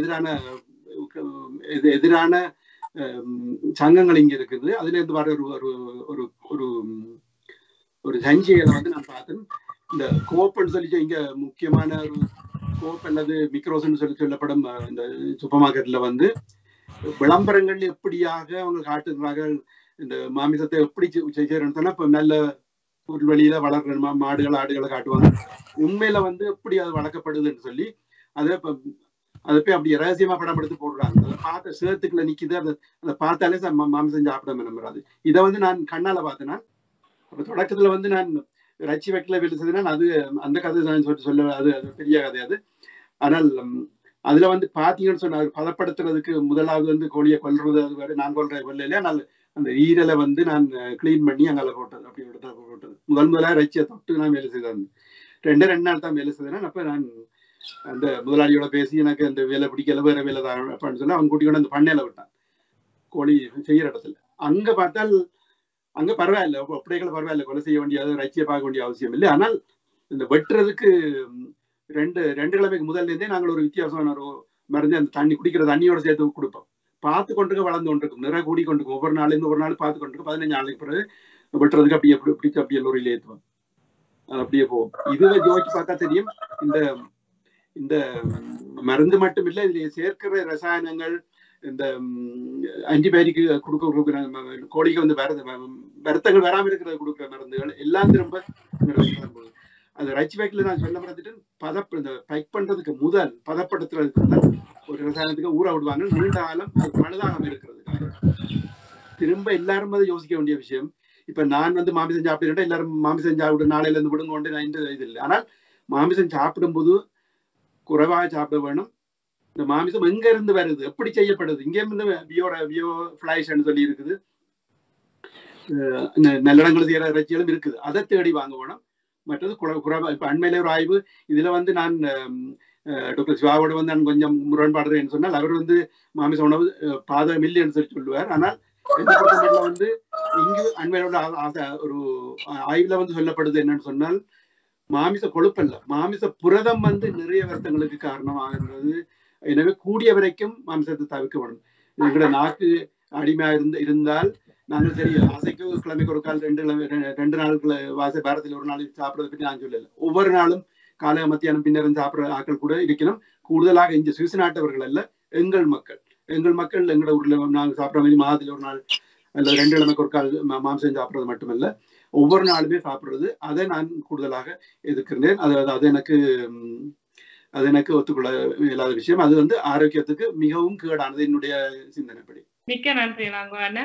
எதிரான சங்கங்கள் இங்க இருக்குது. அதுல இருந்து வர ஒரு ஒரு ஒரு சஞ்சிகளை வந்து நான் பார்த்தேன். இந்த கோப்புன்னு சொல்லி இங்க முக்கியமான ஒரு கோப் அல்லது மிக்ரோஸ்ன்னு சொல்லப்படும் இந்த சூப்பர் மார்க்கெட்ல வந்து விளம்பரங்கள் எப்படியாக அவங்க காட்டுகிறார்கள், இந்த மாமிசத்தை எப்படி செய்யறேன்னு சொன்னா இப்ப நல்ல புல்வெளியில வளர்ற மாடுகள், ஆடுகளை காட்டுவாங்க. உண்மையில வந்து எப்படி அது வளர்க்கப்படுதுன்னு சொல்லி அதை போய் அப்படி ரகசியமா படம் எடுத்து போடுறாங்க. அதை பார்த்த சேத்துக்குள்ள நிக்குது. அதை பார்த்தாலே மாமிசம் சாப்பிட நம்புறாது. இதை வந்து நான் கண்ணால பார்த்தேன்னா, அப்ப தொடக்கத்துல வந்து நான் இறைச்சி வைக்கல வேலை செய்தேன்னா அது அந்த கதை நான் சொல்ல அது பெரிய கதை அது. ஆனால் அதுல வந்து பாத்தீங்கன்னு சொன்னா பதப்படுத்துறதுக்கு முதலாவது வந்து கோழியை கொல்றது, அது வேற நான் கொல்ற கொல்லையில நான் அந்த ஈரலை வந்து நான் கிளீன் பண்ணி அங்கால போட்டது. அப்படி போட்டது முதலாக இறைச்சியை தொட்டு நான் வேலை செய்தேன். 2 நாள் தான் வேலை செய்தேன். அப்ப நான் அந்த முதலாளியோட பேசி எனக்கு அந்த வேலை பிடிக்கல, வேற வேலை தான் அப்படின்னு சொல்லி அவன் கூட்டிக்கொண்டு அந்த பண்ணையில விட்டான் கோழி செய்யற இடத்துல. அங்க பார்த்தால் அங்க பரவாயில்ல, அப்படியே பரவாயில்ல, கொலை செய்ய வேண்டியது, இறைச்சியை பார்க்க வேண்டிய அவசியம் இல்லை. ஆனால் இந்த வெட்டுறதுக்கு 2 கிழமைக்கு முதல்ல இருந்தே நாங்கள் ஒரு வித்தியாசமான ஒரு மருந்து அந்த தண்ணி குடிக்கிற தண்ணியோட சேர்த்து கொடுப்போம். பார்த்து கொண்டு வளர்ந்து கொண்டிருக்கும், நிறைய கூடி கொண்டிருக்கும். ஒவ்வொரு நாள்லேருந்து ஒரு நாள் பார்த்து கொண்டிருக்கும். 15 நாளைக்கு பிறகு வெட்டுறதுக்கு அப்படியே லோரியில ஏற்றுவோம், அப்படியே போவோம். இதுல யோசிச்சு பார்த்தா தெரியும், இந்த மருந்து மட்டும் இல்லை, இதுல சேர்க்கிற ரசாயனங்கள், இந்த ஆன்டிபயோட்டிக் கொடுக்க கோழிக்கு வந்து வருத்தங்கள் வராமல் இருக்கிறது கொடுக்குற மருந்துகள் எல்லாம் திரும்ப அது ரைச்சி பேக்கில் நான் சொல்ல மறந்துட்டு இந்த பேக் பண்றதுக்கு முதல் பதப்படுத்துறதுக்கு முதல் ஒரு ரசாயனத்துக்கு ஊற விடுவாங்க. நீண்ட காலம் அது பழுதாகாம இருக்கிறதுக்காக திரும்ப எல்லாரும் அதை யோசிக்க வேண்டிய விஷயம். இப்ப நான் வந்து மாமிசம் சாப்பிட்டு எல்லாரும் மாமிசம் சாப்பிட்டு நாளையில இருந்து விடுங்க கொண்டு நான் இது இல்லை. ஆனால் மாமிசம் சாப்பிடும்போது குறைவாக சாப்பிட வேணும். இந்த மாமிசம் எங்க இருந்து வருது, எப்படி செய்யப்படுது, இங்கே இருந்து பியோ ஃபிளைஷ்ன்னு சொல்லி இருக்குது, நல்லடங்கள் செய்யற இறைச்சிகளும் இருக்குது, அதை தேடி வாங்க வேணும். மற்றது குறைவா இப்ப அண்மையில ஒரு ஆய்வு இதுல வந்து நான் டாக்டர் சிவாவோட வந்து நான் கொஞ்சம் முரண்பாடுறேன்னு சொன்னால் அவர் வந்து மாமிச உணவு பாதகம் இல்லைன்னு சொல்லி சொல்லுவார். ஆனால் வந்து இங்கு அண்மையோட ஒரு ஆய்வுல வந்து சொல்லப்படுது என்னன்னு சொன்னால் மாமிச கொழுப்பல்ல, மாமிச புரதம் வந்து நிறைய வருத்தங்களுக்கு காரணமாகிறது. எனவே கூடிய வரைக்கும் மாமிசத்தை தவிர்க்க வேணும். எங்களோட நாக்கு அடிமையா இருந்தால் நாங்கள் சரி ஆசைக்கு கிழமைக்கு ஒரு கால் 2 நாட்கள் வாச பாரத்தில் ஒரு நாள் சாப்பிட்றதை பற்றி நான் சொல்லல. ஒவ்வொரு நாளும் காலை மத்தியானம் பின்னரும் சாப்பிட்ற ஆட்கள் கூட இருக்கணும். கூடுதலாக இந்த சுவிஸ் நாட்டவர்கள் அல்ல, எங்கள் மக்கள் எங்களோட ஊர்ல நாங்கள் சாப்பிட்ற மாதிரி மாதத்தில் ஒரு நாள் அல்ல 2 கிழமைக்கு ஒரு கால் மாம்சம் சாப்பிட்றது மட்டுமல்ல, ஒவ்வொரு நாளுமே சாப்பிட்றது, அதை நான் கூடுதலாக எதிர்க்கிறேன். அது எனக்கு ஒத்துக்கொள்ள இல்லாத விஷயம். அது வந்து ஆரோக்கியத்துக்கு மிகவும் கேடானது என்னுடைய சிந்தனைப்படி. மிக்க நன்றி. நாங்க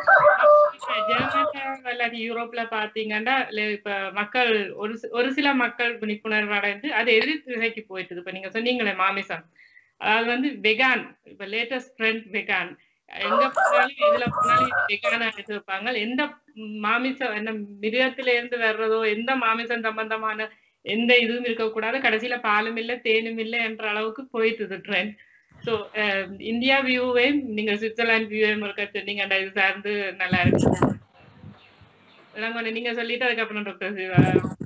ஜெர்மனில யூரோப்ல பாத்தீங்கன்னா இப்ப மக்கள் ஒரு சில மக்கள் விழிப்புணர்வு அடைந்து அது எதிர் திசைக்கு போயிட்டு. இப்ப நீங்க சொன்னீங்களே மாமிசம், அதாவது வந்து வெகான், இப்ப லேட்டஸ்ட் ட்ரெண்ட் வெகான், எங்க போனாலும் எதுல போனாலும் வெகான எடுத்து வைப்பாங்க. எந்த மாமிசம் என்ன மிருகத்தில இருந்து வர்றதோ எந்த மாமிசம் சம்பந்தமான எந்த இதுவும் இருக்கக்கூடாது, கடைசியில பாலும் இல்லை தேனும் இல்லை என்ற அளவுக்கு போயிட்டு ட்ரெண்ட். ஸோ இந்தியா வியூவே நீங்க சுவிட்சர்லாந்து வியூவே இருக்க சொன்னீங்க, இது சார்ந்து நல்லா இருக்கு. நீங்க சொல்லிட்டு அதுக்கப்புறம் டாக்டர் சிவா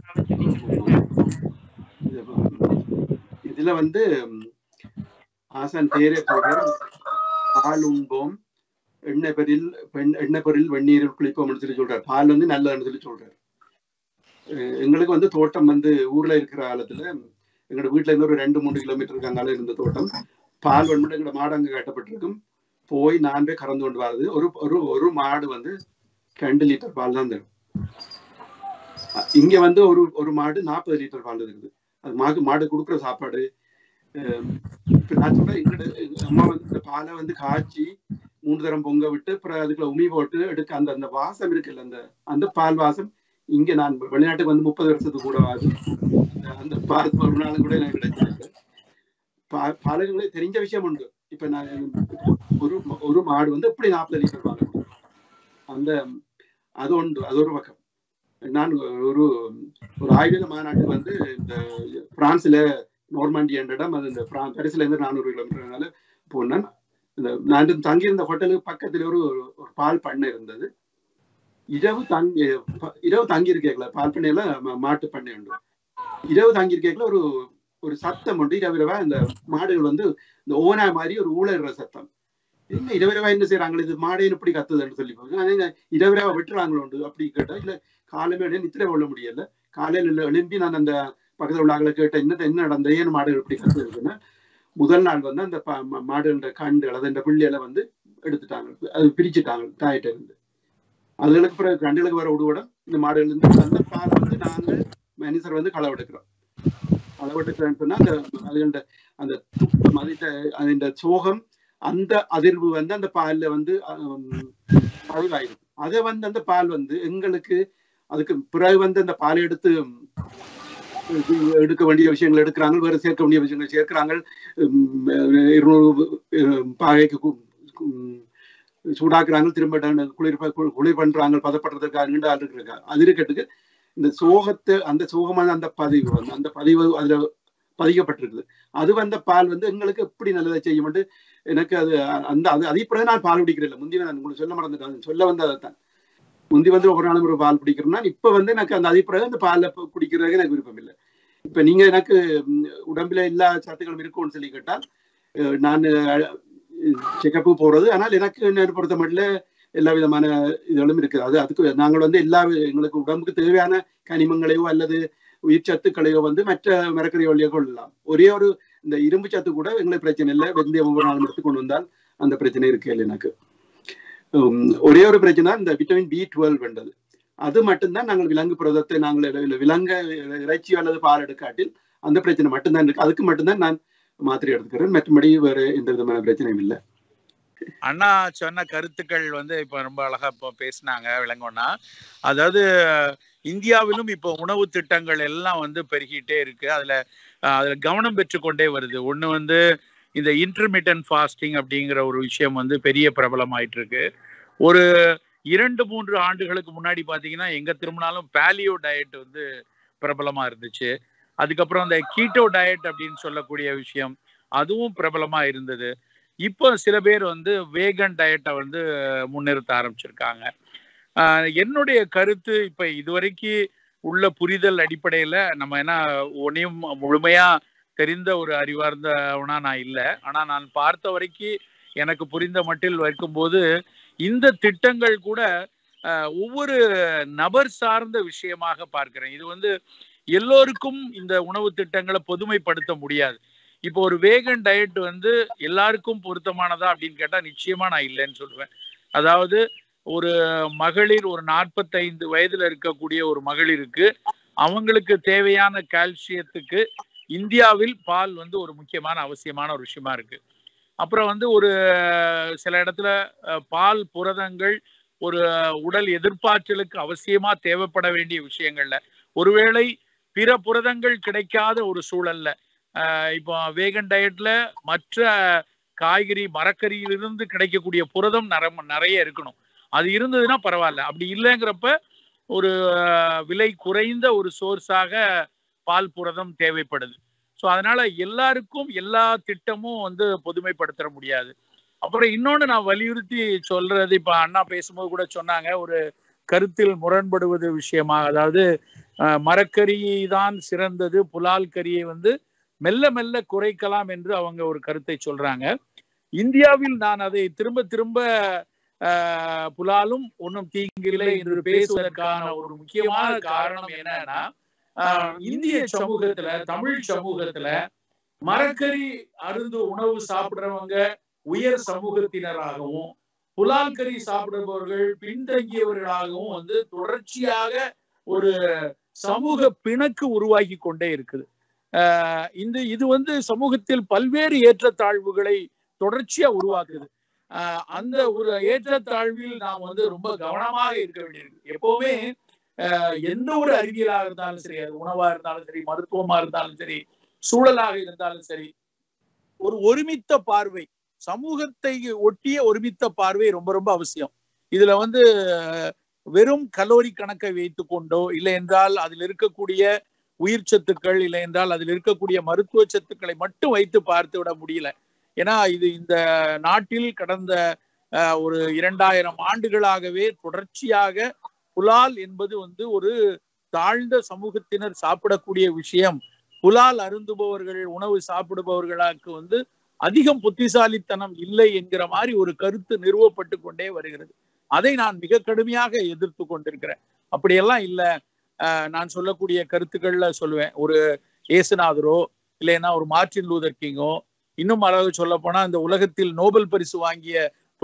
இதுல வந்து ஆசான் பேரே பால் உண்போம் எண்ணெய் பொருள் வெந்நீரில் குளிப்போம்னு சொல்லி சொல்றாரு. பால் வந்து நல்லதுன்னு சொல்லி சொல்றாரு. எங்களுக்கு வந்து தோட்டம் வந்து ஊர்ல இருக்கிற காலத்துல எங்களோட வீட்டுல இருந்து ஒரு 2-3 கிலோமீட்டருக்கு அங்கால இருந்த தோட்டம். பால் வந்து எங்களோட மாடு அங்க கட்டப்பட்டிருக்கும். போய் நான் போய் கறந்து கொண்டு வர்றது. ஒரு மாடு வந்து 2 லிட்டர் பால் தான் தரும். இங்க வந்து ஒரு மாடு 40 லிட்டர் பால் இருக்குது. அது மாடு கொடுக்குற சாப்பாடு. நான் சொல்றேன், எங்களோட அம்மா வந்து இந்த பாலை வந்து காய்ச்சி 3 தரம் பொங்க விட்டு அப்புறம் அதுக்குள்ள உமி போட்டு எடுக்க அந்த வாசம் இருக்குல்ல, அந்த பால் வாசம் இங்க நான் வெளிநாட்டுக்கு வந்து 30 வருஷத்துக்கு கூட ஆகுது. அந்த பால் ஒரு நாள் கூட எனக்கு கிடைச்சது. பாலுங்களே தெரிஞ்ச விஷயம் உண்டு. இப்ப நான் ஒரு மாடு வந்து எப்படி 40 லிட்டர் பால் அந்த அது உண்டு. அது ஒரு பக்கம். நான் ஒரு ஆய்வியல் மாநாட்டுக்கு வந்து இந்த பிரான்ஸ்ல நோர்மாண்டி என்ற இடம், அது இந்த பாரிஸ்ல இருந்து 400 கிலோமீட்டர் போனேன். நான் தங்கியிருந்த ஹோட்டலுக்கு பக்கத்துல ஒரு பால் பண்ணை இருந்தது. இரவு தங்கியிருக்கேங்களா பால் பண்ணையில மாட்டு பண்ணை உண்டு. இரவு தங்கியிருக்கேங்களா ஒரு சத்தம் உண்டு. இரவிரவா இந்த மாடுகள் வந்து இந்த ஓனா மாதிரி ஒரு ஊழற சத்தம். என்ன இரவிரவா என்ன செய்யறாங்க, இது மாடையும் இப்படி கத்துதுன்னு சொல்லி போங்க. இரவிரவா வெட்டுறாங்களோ உண்டு அப்படி கேட்டா, இல்ல காலையில நித்திரை கொள்ள முடியல. காலையில எழும்பி நான் அந்த பக்கத்துல உள்ள ஆக்களை கேட்ட என்ன நடந்த ஏன் மாடுகள் இப்படி கத்துதுன்னா, முதல் நாள் வந்து அந்த மாடுகள கண்டுகள் அது இந்த பிள்ளைகளை வந்து எடுத்துட்டாங்க, அது பிரிச்சுட்டாங்க தாயிட்ட இருந்து. அதுகளுக்கு பிறகு கண்டுகளுக்கு வர உடுவடம் இந்த மாடுகள் இருந்து அந்த பாலை வந்து நாங்கள் மனுஷர் வந்து களவெடுக்கிறோம். களவெடுக்கிறோன்னு சொன்னா அந்த அந்த துக்கம் அந்த சோகம் அந்த அதிர்வு வந்து அந்த பால்ல வந்து பதிவாயிருக்கு. அதை வந்து அந்த பால் வந்து எங்களுக்கு அதுக்கு பிறகு வந்து அந்த பாலை எடுக்க வேண்டிய விஷயங்கள் எடுக்கிறாங்க, வேற சேர்க்க வேண்டிய விஷயங்கள் சேர்க்கிறாங்க. 200 பாகைக்கு சூடாக்குறாங்க, திரும்ப குளிர் பண்றாங்க, பதப்படுறதுக்காக நீண்ட ஆள் இருக்கிறாங்க. அது இருக்கட்டுக்கு இந்த சோகத்தை அந்த சோகமான அந்த பதிவு வந்து அந்த பதிவு அதுல பதிக்கப்பட்டிருக்குது. அது வந்த பால் வந்து எங்களுக்கு எப்படி நல்லதை செய்யும் எனக்கு அது அதே பிறகு நான் பால் குடிக்கிறேன். முந்தி நான் உங்களுக்கு சொல்ல மறந்துட்டேன், சொல்ல வந்து அதைத்தான். முந்தி வந்து ஒவ்வொரு நாளும் ஒரு பால் குடிக்கிறேன்னா இப்ப வந்து எனக்கு அந்த அதே பிறகு அந்த பால் குடிக்கிறதுக்கு எனக்கு விருப்பம் இல்லை. இப்ப நீங்க எனக்கு உடம்புல எல்லா சத்துக்களும் இருக்கும்னு சொல்லி கேட்டால் நான் செக்கப்பு போறது. ஆனால் எனக்கு என்ன பொறுத்த மட்டும் எல்லா விதமான இதுகளும் இருக்குது. அதுக்கு நாங்கள் வந்து எங்களுக்கு உடம்புக்கு தேவையான கனிமங்களையோ அல்லது உயிர் சத்துக்களையோ வந்து மற்ற மரக்கறி வழியாக கொள்ளலாம். ஒரே ஒரு இந்த இரும்பு சத்து கூட எங்களுக்கு பிரச்சனை இல்லை. வெந்தயம் ஒவ்வொரு நாளும் எடுத்து கொண்டு வந்தால் அந்த பிரச்சனை இருக்கு இல்லை. எனக்கு ஒரே ஒரு பிரச்சனை இந்த விட்டமின் B12 வேண்டது. அது மட்டும்தான் நாங்கள் விலங்கு புரதத்தை நாங்கள் விலங்கு இறைச்சி அல்லது பால் எடுக்காட்டில் அந்த பிரச்சனை மட்டும்தான் இருக்கு. அதுக்கு மட்டும்தான் நான் மாத்திரை எடுத்துக்கிறேன். மற்றபடி வேற எந்த விதமான பிரச்சனையும் இல்லை. அண்ணா சொன்ன கருத்துக்கள் வந்து இப்ப ரொம்ப அழகா இப்போ பேசினாங்க விளங்கோன்னா. அதாவது இந்தியாவிலும் இப்போ உணவு திட்டங்கள் எல்லாம் வந்து பெருகிட்டே இருக்கு. அதுல கவனம் பெற்றுக்கொண்டே வருது. ஒண்ணு வந்து இந்த இன்டர்மிட்டன்ட் ஃபாஸ்டிங் அப்படிங்கிற ஒரு விஷயம் வந்து பெரிய பிரபலமாயிட்டு இருக்கு. ஒரு 2-3 ஆண்டுகளுக்கு முன்னாடி பாத்தீங்கன்னா எங்க திரும்பினாலும் பேலியோ டயட் வந்து பிரபலமா இருந்துச்சு. அதுக்கப்புறம் அந்த கீட்டோ டயட் அப்படின்னு சொல்லக்கூடிய விஷயம் அதுவும் பிரபலமா இருந்தது. இப்போ சில பேர் வந்து வேகன் டயட்டை வந்து முன்னிறுத்த ஆரம்பிச்சிருக்காங்க. என்னுடைய கருத்து இப்ப இதுவரைக்கும் உள்ள புரிதல் அடிப்படையில நம்ம என்ன ஒன்னையும் முழுமையா தெரிந்த ஒரு அறிவார்ந்தவனா நான் இல்லை. ஆனா நான் பார்த்த வரைக்கும் எனக்கு புரிந்த மட்டில் வைக்கும்போது இந்த திட்டங்கள் கூட ஒவ்வொரு நபர் சார்ந்த விஷயமாக பார்க்கிறேன். இது வந்து எல்லோருக்கும் இந்த உணவு திட்டங்களை பொதுமைப்படுத்த முடியாது. இப்போ ஒரு வேகன் டயட் வந்து எல்லாருக்கும் பொருத்தமானதா அப்படின்னு கேட்டா நிச்சயமா நான் இல்லைன்னு சொல்லுவேன். அதாவது ஒரு மகளிர் ஒரு 45 வயதுல இருக்கக்கூடிய ஒரு மகளிருக்கு அவங்களுக்கு தேவையான கால்சியத்துக்கு இந்தியாவில் பால் வந்து ஒரு முக்கியமான அவசியமான ஒரு விஷயமா இருக்கு. அப்புறம் வந்து ஒரு சில இடத்துல பால் புரதங்கள் ஒரு உடல் எதிர்ப்பாற்றலுக்கு அவசியமா தேவைப்பட வேண்டிய விஷயங்கள்ல ஒருவேளை பிற புரதங்கள் கிடைக்காத ஒரு சூழல்ல இப்போ வேகன் டயட்ல மற்ற காய்கறி மரக்கறியிலிருந்து கிடைக்கக்கூடிய புரதம் நிறைய இருக்கணும். அது இருந்ததுன்னா பரவாயில்ல. அப்படி இல்லைங்கிறப்ப ஒரு விலை குறைந்த ஒரு சோர்ஸாக பால் புரதம் தேவைப்படுது. ஸோ அதனால எல்லாருக்கும் எல்லா திட்டமும் வந்து பொதுமைப்படுத்த முடியாது. அப்புறம் இன்னொன்று நான் வலியுறுத்தி சொல்றது, இப்ப அண்ணா பேசும்போது கூட சொன்னாங்க ஒரு கருத்தில் முரண்படுவது விஷயமாக, அதாவது மரக்கறி தான் சிறந்தது, புலால் கறியை வந்து மெல்ல மெல்ல குறைக்கலாம் என்று அவங்க ஒரு கருத்தை சொல்றாங்க. இந்தியாவில் நான் அதை திரும்ப திரும்ப புலாலும் ஒன்றும் தீங்கில்லை என்று பேசுவதற்கான ஒரு முக்கியமான காரணம் என்னன்னா, இந்திய சமூகத்துல, தமிழ் சமூகத்துல மரக்கறி அருந்து உணவு சாப்பிடுறவங்க உயர் சமூகத்தினராகவும், புலால் கறி சாப்பிடுபவர்கள் பின்தங்கியவர்களாகவும் வந்து தொடர்ச்சியாக ஒரு சமூக பிணக்கு உருவாகி கொண்டே இருக்குது. இது வந்து சமூகத்தில் பல்வேறு ஏற்றத்தாழ்வுகளை தொடர்ச்சியா உருவாக்குது. அந்த ஒரு ஏற்றத்தாழ்வில் நாம் வந்து ரொம்ப கவனமாக இருக்க வேண்டியிருக்கு. எப்பவுமே எந்த ஒரு அறிவியலாக இருந்தாலும் சரி, அது உணவா இருந்தாலும் சரி, மருத்துவமா இருந்தாலும் சரி, சூழலாக இருந்தாலும் சரி, ஒரு ஒருமித்த பார்வை, சமூகத்தை ஒட்டிய ஒருமித்த பார்வை ரொம்ப ரொம்ப அவசியம். இதுல வந்து வெறும் கலோரி கணக்கை வைத்துக் கொண்டோ, இல்லை என்றால் அதில் இருக்கக்கூடிய உயிர் சத்துக்கள், இல்லை என்றால் அதில் இருக்கக்கூடிய மருத்துவ சத்துக்களை மட்டும் வைத்து பார்த்து விட முடியல. ஏன்னா இது இந்த நாட்டில் கடந்த ஒரு 2000 ஆண்டுகளாகவே தொடர்ச்சியாக புலால் என்பது வந்து ஒரு தாழ்ந்த சமூகத்தினர் சாப்பிடக்கூடிய விஷயம். புலால் அருந்துபவர்கள், உணவு சாப்பிடுபவர்களுக்கு வந்து அதிகம் புத்திசாலித்தனம் இல்லை என்கிற மாதிரி ஒரு கருத்து நிறுவப்பட்டு கொண்டே வருகிறது. அதை நான் மிக கடுமையாக எதிர்த்து கொண்டிருக்கிறேன். அப்படியெல்லாம் இல்லை. நான் சொல்லக்கூடிய கருத்துக்கள்ல சொல்லுவேன், ஒரு ஏசுநாதரோ இல்லைன்னா ஒரு மார்ட்டின் லூதர் கிங்கோ, இன்னும் அளவு சொல்ல போனா இந்த உலகத்தில் நோபல் பரிசு வாங்கிய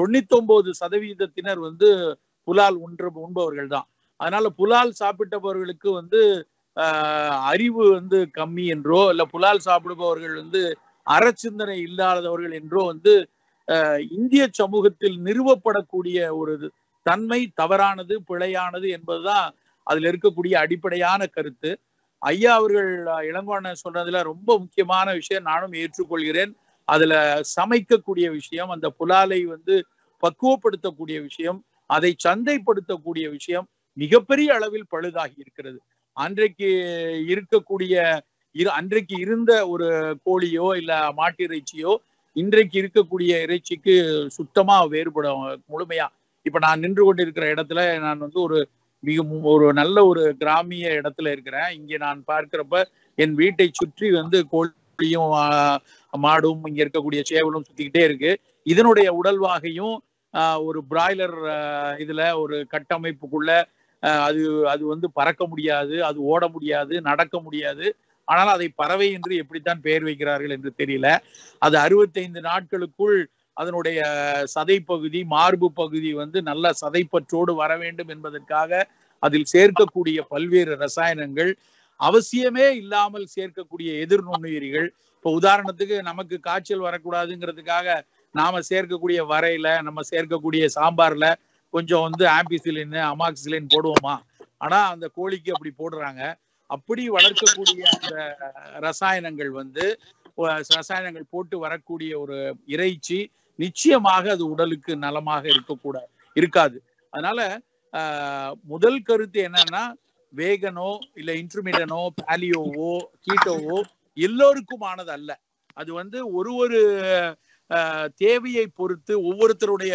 99% வந்து புலால் உண்பவர்கள் தான். அதனால புலால் சாப்பிட்டவர்களுக்கு வந்து அறிவு வந்து கம்மி என்றோ, இல்ல புலால் சாப்பிடுபவர்கள் வந்து அறச்சிந்தனை இல்லாதவர்கள் என்றோ வந்து இந்திய சமூகத்தில் நிறுவப்படக்கூடிய ஒரு தன்மை தவறானது, பிழையானது என்பதுதான் அதுல இருக்கக்கூடிய அடிப்படையான கருத்து. ஐயா அவர்கள் இளங்கோவன் சொன்னதுல ரொம்ப முக்கியமான விஷயம் நானும் ஏற்றுக்கொள்கிறேன். அதுல சமைக்கக்கூடிய விஷயம், அந்த புலாலை வந்து பக்குவப்படுத்தக்கூடிய விஷயம், அதை சந்தைப்படுத்தக்கூடிய விஷயம் மிகப்பெரிய அளவில் பழுதாகி இருக்கிறது. அன்றைக்கு இருந்த ஒரு கோழியோ இல்ல மாட்டு இறைச்சியோ இன்றைக்கு இருக்கக்கூடிய இறைச்சிக்கு சுத்தமா வேறுபடும் முழுமையா. இப்ப நான் நின்று கொண்டிருக்கிற இடத்துல நான் வந்து ஒரு நல்ல ஒரு கிராமிய இடத்துல இருக்கிறேன். இங்க நான் பார்க்கிறப்ப என் வீட்டை சுற்றி வந்து கோழியும் மாடும் இங்க இருக்கக்கூடிய சேவலும் சுத்திக்கிட்டே இருக்கு. இதனுடைய உடல்வாகையும் ஒரு பிராய்லர் இதுல ஒரு கட்டமைப்புக்குள்ள அது வந்து பறக்க முடியாது, அது ஓட முடியாது, நடக்க முடியாது. ஆனால் அதை பறவை என்று எப்படித்தான் பெயர் வைக்கிறார்கள் என்று தெரியல. அது 65 நாட்களுக்குள் அதனுடைய சதை பகுதி, மார்பு பகுதி வந்து நல்ல சதைப்பற்றோடு வர வேண்டும் என்பதற்காக அதில் சேர்க்கக்கூடிய பல்வேறு ரசாயனங்கள், அவசியமே இல்லாமல் சேர்க்கக்கூடிய எதிர் நுண்ணுயிரிகள். இப்போ உதாரணத்துக்கு நமக்கு காய்ச்சல் வரக்கூடாதுங்கிறதுக்காக நாம சேர்க்கக்கூடிய வரையில, நம்ம சேர்க்கக்கூடிய சாம்பார்ல கொஞ்சம் வந்து ஆம்பிசிலின், அமாக்சிலின் போடுவோமா? ஆனா அந்த கோழிக்கு அப்படி போடுறாங்க. அப்படி வளர்க்கக்கூடிய அந்த ரசாயனங்கள் போட்டு வரக்கூடிய ஒரு இறைச்சி நிச்சயமாக அது உடலுக்கு நலமாக இருக்காது. அதனால முதல் கருத்து என்னன்னா, வேகனோ இல்ல இன்டர்மீடியனோ பாலியோவோ கீட்டோவோ எல்லோருக்குமானது அல்ல. அது வந்து ஒரு தேவையை பொறுத்து, ஒவ்வொருத்தருடைய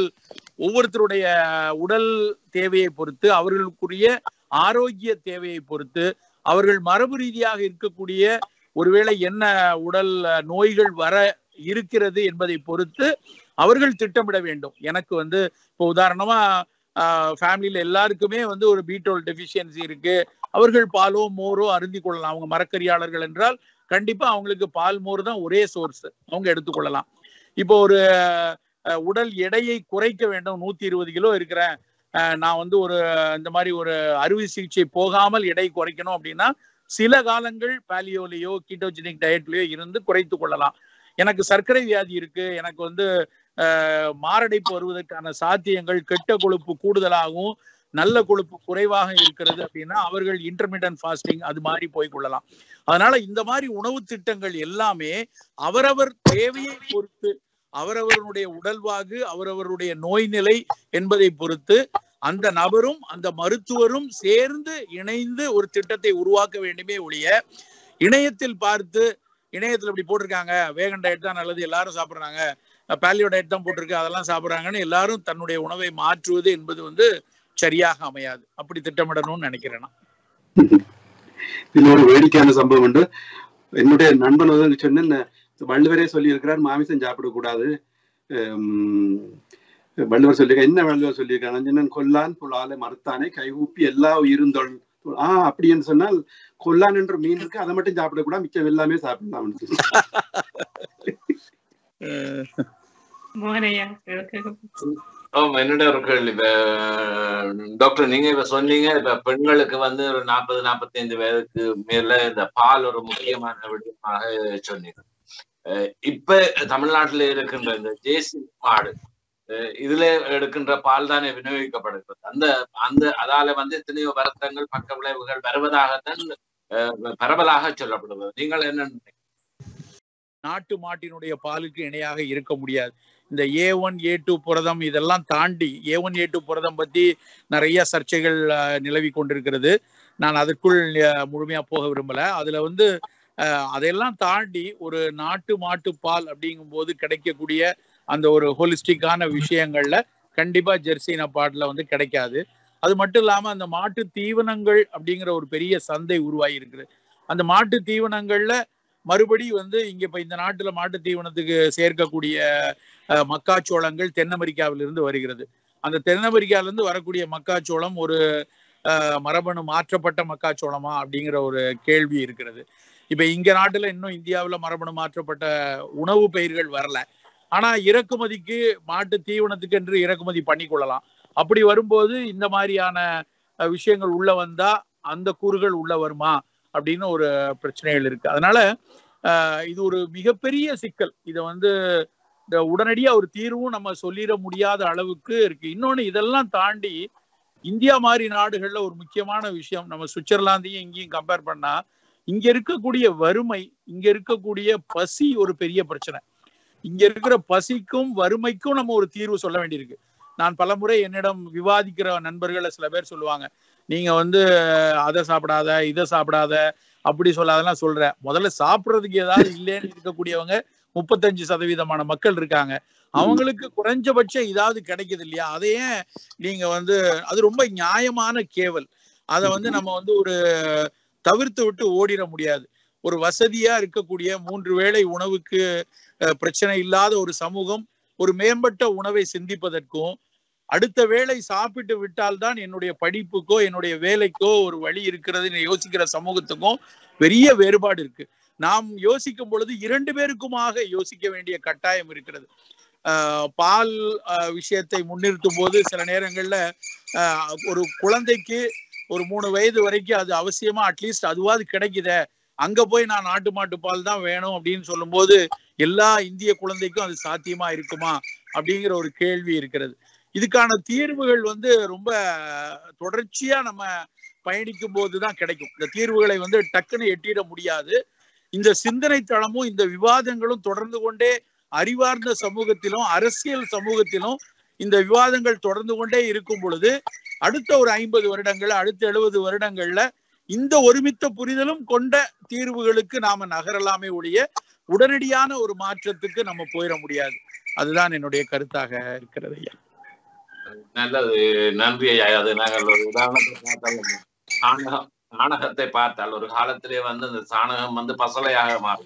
உடல் தேவையை பொறுத்து, அவர்களுக்குரிய ஆரோக்கிய தேவையை பொறுத்து, அவர்கள் மரபு ரீதியாக இருக்கக்கூடிய ஒருவேளை என்ன உடல் நோய்கள் வர இருக்கிறது என்பதை பொறுத்து அவர்கள் திட்டமிட வேண்டும். எனக்கு வந்து இப்போ உதாரணமா ஃபேமிலியில எல்லாருக்குமே வந்து ஒரு B12 டெஃபிஷியன்சி இருக்கு. அவர்கள் பாலோ மோரோ அருந்தி கொள்ளலாம். அவங்க மரக்கறியாளர்கள் என்றால் கண்டிப்பா அவங்களுக்கு பால் மோர் தான் ஒரே சோர்ஸ், அவங்க எடுத்துக்கொள்ளலாம். இப்போ ஒரு உடல் எடையை குறைக்க வேண்டும், 120 கிலோ இருக்கிறேன், நான் வந்து இந்த மாதிரி ஒரு அறுவை சிகிச்சை போகாமல் எடை குறைக்கணும் அப்படின்னா சில காலங்கள் பாலியோலையோ கீட்டோஜெனிக் டயட்லயோ இருந்து குறைத்து கொள்ளலாம். எனக்கு சர்க்கரை வியாதி இருக்கு, எனக்கு வந்து மாரடைப்பு வருவதற்கான சாத்தியங்கள், கெட்ட கொழுப்பு கூடுதலாகவும் நல்ல கொழுப்பு குறைவாக இருக்கிறது அப்படின்னா அவர்கள் இன்டர்மீடியன்ட் ஃபாஸ்டிங் அது மாதிரி போய்கொள்ளலாம். அதனால இந்த மாதிரி உணவு திட்டங்கள் எல்லாமே அவரவர் தேவையை பொறுத்து, அவரவருடைய உடல்வாகு, அவரவருடைய நோய் நிலை என்பதை பொறுத்து அந்த நபரும் அந்த மருத்துவரும் சேர்ந்து இணைந்து ஒரு திட்டத்தை உருவாக்க வேண்டுமே ஒழிய, இணையத்தில் பார்த்து, இணையத்தில் இப்படி போட்டிருக்காங்க, வேகன் டயட் தான் நல்லது, எல்லாரும் சாப்பிட்றாங்க, பாலியோ டயட் தான் போட்டிருக்கு, அதெல்லாம் சாப்பிட்றாங்கன்னு எல்லாரும் தன்னுடைய உணவை மாற்றுவது என்பது வந்து சரியாக அமையாது. அப்படி திட்டமிடணும்னு நினைக்கிறேன். இதுல ஒரு வேடிக்கையான சம்பவம் உண்டு. என்னுடைய நண்பன் வந்து சொன்ன, வள்ளுவரே சொல்லி இருக்கிறார் மாமிசம் சாப்பிடக்கூடாது, வள்ளுவர் சொல்லியிருக்க, என்ன வள்ளுவர் சொல்லியிருக்காங்க, அஞ்சனன் கொல்லான் புலாலை மறுத்தானே கைகூப்பி எல்லா உயிருந்தொள். அப்படின்னு சொன்னால் கொல்லான் என்ற மீன் இருக்கு, அதை மட்டும் சாப்பிடக்கூடாது, மிச்சம் எல்லாமே சாப்பிடலாம். என்னோட ஒரு கேள்வி டாக்டர், நீங்க இப்ப சொன்னீங்க, இப்ப பெண்களுக்கு வந்து ஒரு 40-45 வயதுக்கு மேல இந்த பால் ஒரு முக்கியமான விடயமாக சொன்னீங்க. இப்ப தமிழ்நாட்டில இருக்கின்ற இந்த ஜேசி மாடு இதுல எடுக்கின்ற பால் தானே விநியோகிக்கப்படுகிறது. அந்த அதால வந்து எத்தனையோ வருத்தங்கள் பக்க விளைவுகள் வருவதாகத்தான் பரவலாக சொல்லப்படுவது. நீங்கள் என்ன நினைக்கிறீங்க? நாட்டு மாட்டினுடைய பாலுக்கு இணையாக இருக்க முடியாது. இந்த A1 A2 புரதம் இதெல்லாம் தாண்டி, A1 A2 புரதம் பத்தி நிறைய சர்ச்சைகள் நிலவி கொண்டிருக்கிறது. நான் அதற்குள் முழுமையா போக விரும்பல. அதுல வந்து அதையெல்லாம் தாண்டி ஒரு நாட்டு மாட்டு பால் அப்படிங்கும் போது கிடைக்கக்கூடிய அந்த ஒரு ஹோலிஸ்டிக்கான விஷயங்கள்ல கண்டிப்பா ஜெர்சின பால்ல வந்து கிடைக்காது. அது மட்டும் இல்லாம அந்த மாட்டு தீவனங்கள் அப்படிங்கிற ஒரு பெரிய சந்தை உருவாகி இருக்குது. அந்த மாட்டு தீவனங்கள்ல மறுபடி வந்து இங்க இப்ப இந்த நாட்டுல மாட்டு தீவனத்துக்கு சேர்க்கக்கூடிய மக்காச்சோளங்கள் தென் அமெரிக்காவிலிருந்து வருகிறது. அந்த தென் அமெரிக்காவிலிருந்து வரக்கூடிய மக்காச்சோளம் ஒரு மரபணு மாற்றப்பட்ட மக்காச்சோளமா அப்படிங்கிற ஒரு கேள்வி இருக்கிறது. இப்ப இங்க நாட்டுல இன்னும் இந்தியாவில மரபணு மாற்றப்பட்ட உணவு பயிர்கள் வரல. ஆனா இறக்குமதிக்கு மாட்டு தீவனத்துக்கு என்று இறக்குமதி பண்ணி கொள்ளலாம். அப்படி வரும்போது இந்த மாதிரியான விஷயங்கள் உள்ள வந்தா அந்த கூறுகள் உள்ள வருமா அப்படின்னு ஒரு பிரச்சனைகள் இருக்கு. அதனால இது ஒரு மிகப்பெரிய சிக்கல். இதை வந்து உடனடியா ஒரு தீர்வும் நம்ம சொல்லிட முடியாத அளவுக்கு இருக்கு. இன்னொன்னு, இதெல்லாம் தாண்டி இந்தியா மாதிரி நாடுகள்ல ஒரு முக்கியமான விஷயம், நம்ம சுவிட்சர்லாந்தையும் இங்கேயும் கம்பேர் பண்ணா இங்க இருக்கக்கூடிய வறுமை, இங்க இருக்கக்கூடிய பசி ஒரு பெரிய பிரச்சனை. இங்க இருக்கிற பசிக்கும் வறுமைக்கும் நம்ம ஒரு தீர்வு சொல்ல வேண்டியிருக்கு. நான் பலமுறை என்னிடம் விவாதிக்கிற நண்பர்கள சில பேர் சொல்லுவாங்க, நீங்க வந்து அதை சாப்பிடாத இதை சாப்பிடாத அப்படி சொல்லாதெல்லாம் சொல்ற. முதல்ல சாப்பிட்றதுக்கு ஏதாவது இல்லைன்னு இருக்கக்கூடியவங்க 35% மக்கள் இருக்காங்க. அவங்களுக்கு குறைஞ்சபட்சம் இதாவது கிடைக்குது இல்லையா? அதையே நீங்க வந்து அது ரொம்ப நியாயமான கேவல். அதை வந்து நம்ம வந்து ஒரு தவிர்த்து விட்டு ஓடிட முடியாது. ஒரு வசதியா இருக்கக்கூடிய 3 வேளை உணவுக்கு பிரச்சனை இல்லாத ஒரு சமூகம் ஒரு மேம்பட்ட உணவை சிந்திப்பதற்கும், அடுத்த வேளை சாப்பிட்டு விட்டால்தான் என்னுடைய படிப்புக்கோ என்னுடைய வேலைக்கோ ஒரு வழி இருக்கிறதுன்னு யோசிக்கிற சமூகத்துக்கும் பெரிய வேறுபாடு இருக்கு. நாம் யோசிக்கும் பொழுது 2 பேருக்குமாக யோசிக்க வேண்டிய கட்டாயம் இருக்கிறது. பால் விஷயத்தை முன்னிறுத்தும் போது சில நேரங்கள்ல ஒரு குழந்தைக்கு ஒரு 3 வயது வரைக்கும் அது அவசியமா அட்லீஸ்ட் அதுவாது கிடைக்குத, அங்க போய் நான் நாட்டு மாட்டு பால் தான் வேணும் அப்படின்னு சொல்லும் போது எல்லா இந்திய குழந்தைக்கும் அது சாத்தியமா இருக்குமா அப்படிங்கிற ஒரு கேள்வி இருக்கிறது. இதுக்கான தீர்வுகள் வந்து ரொம்ப தொடர்ச்சியா நம்ம பயணிக்கும் போதுதான் கிடைக்கும். இந்த தீர்வுகளை வந்து டக்குன்னு எட்டிட முடியாது. இந்த சிந்தனை தளமும் இந்த விவாதங்களும் தொடர்ந்து கொண்டே அறிவார்ந்த சமூகத்திலும் அரசியல் சமூகத்திலும் இந்த விவாதங்கள் தொடர்ந்து கொண்டே இருக்கும் பொழுது அடுத்த ஒரு 50 வருடங்கள், அடுத்த 70 வருடங்கள்ல இந்த ஒருமித்த புரிதலும் கொண்ட தீர்வுகளுக்கு நாம நகரலாமே ஒழிய உடனடியான ஒரு மாற்றத்துக்கு நம்ம போயிட முடியாது. அதுதான் என்னுடைய கருத்தாக இருக்கிறது ஐயா. நல்லது, நன்றி ஐயா. அது நாங்கள் ஒரு உதாரணத்தை பார்த்தால் சாணகத்தை பார்த்தால் ஒரு காலத்திலே வந்து அந்த சாணகம் வந்து பசலையாக மாறும்.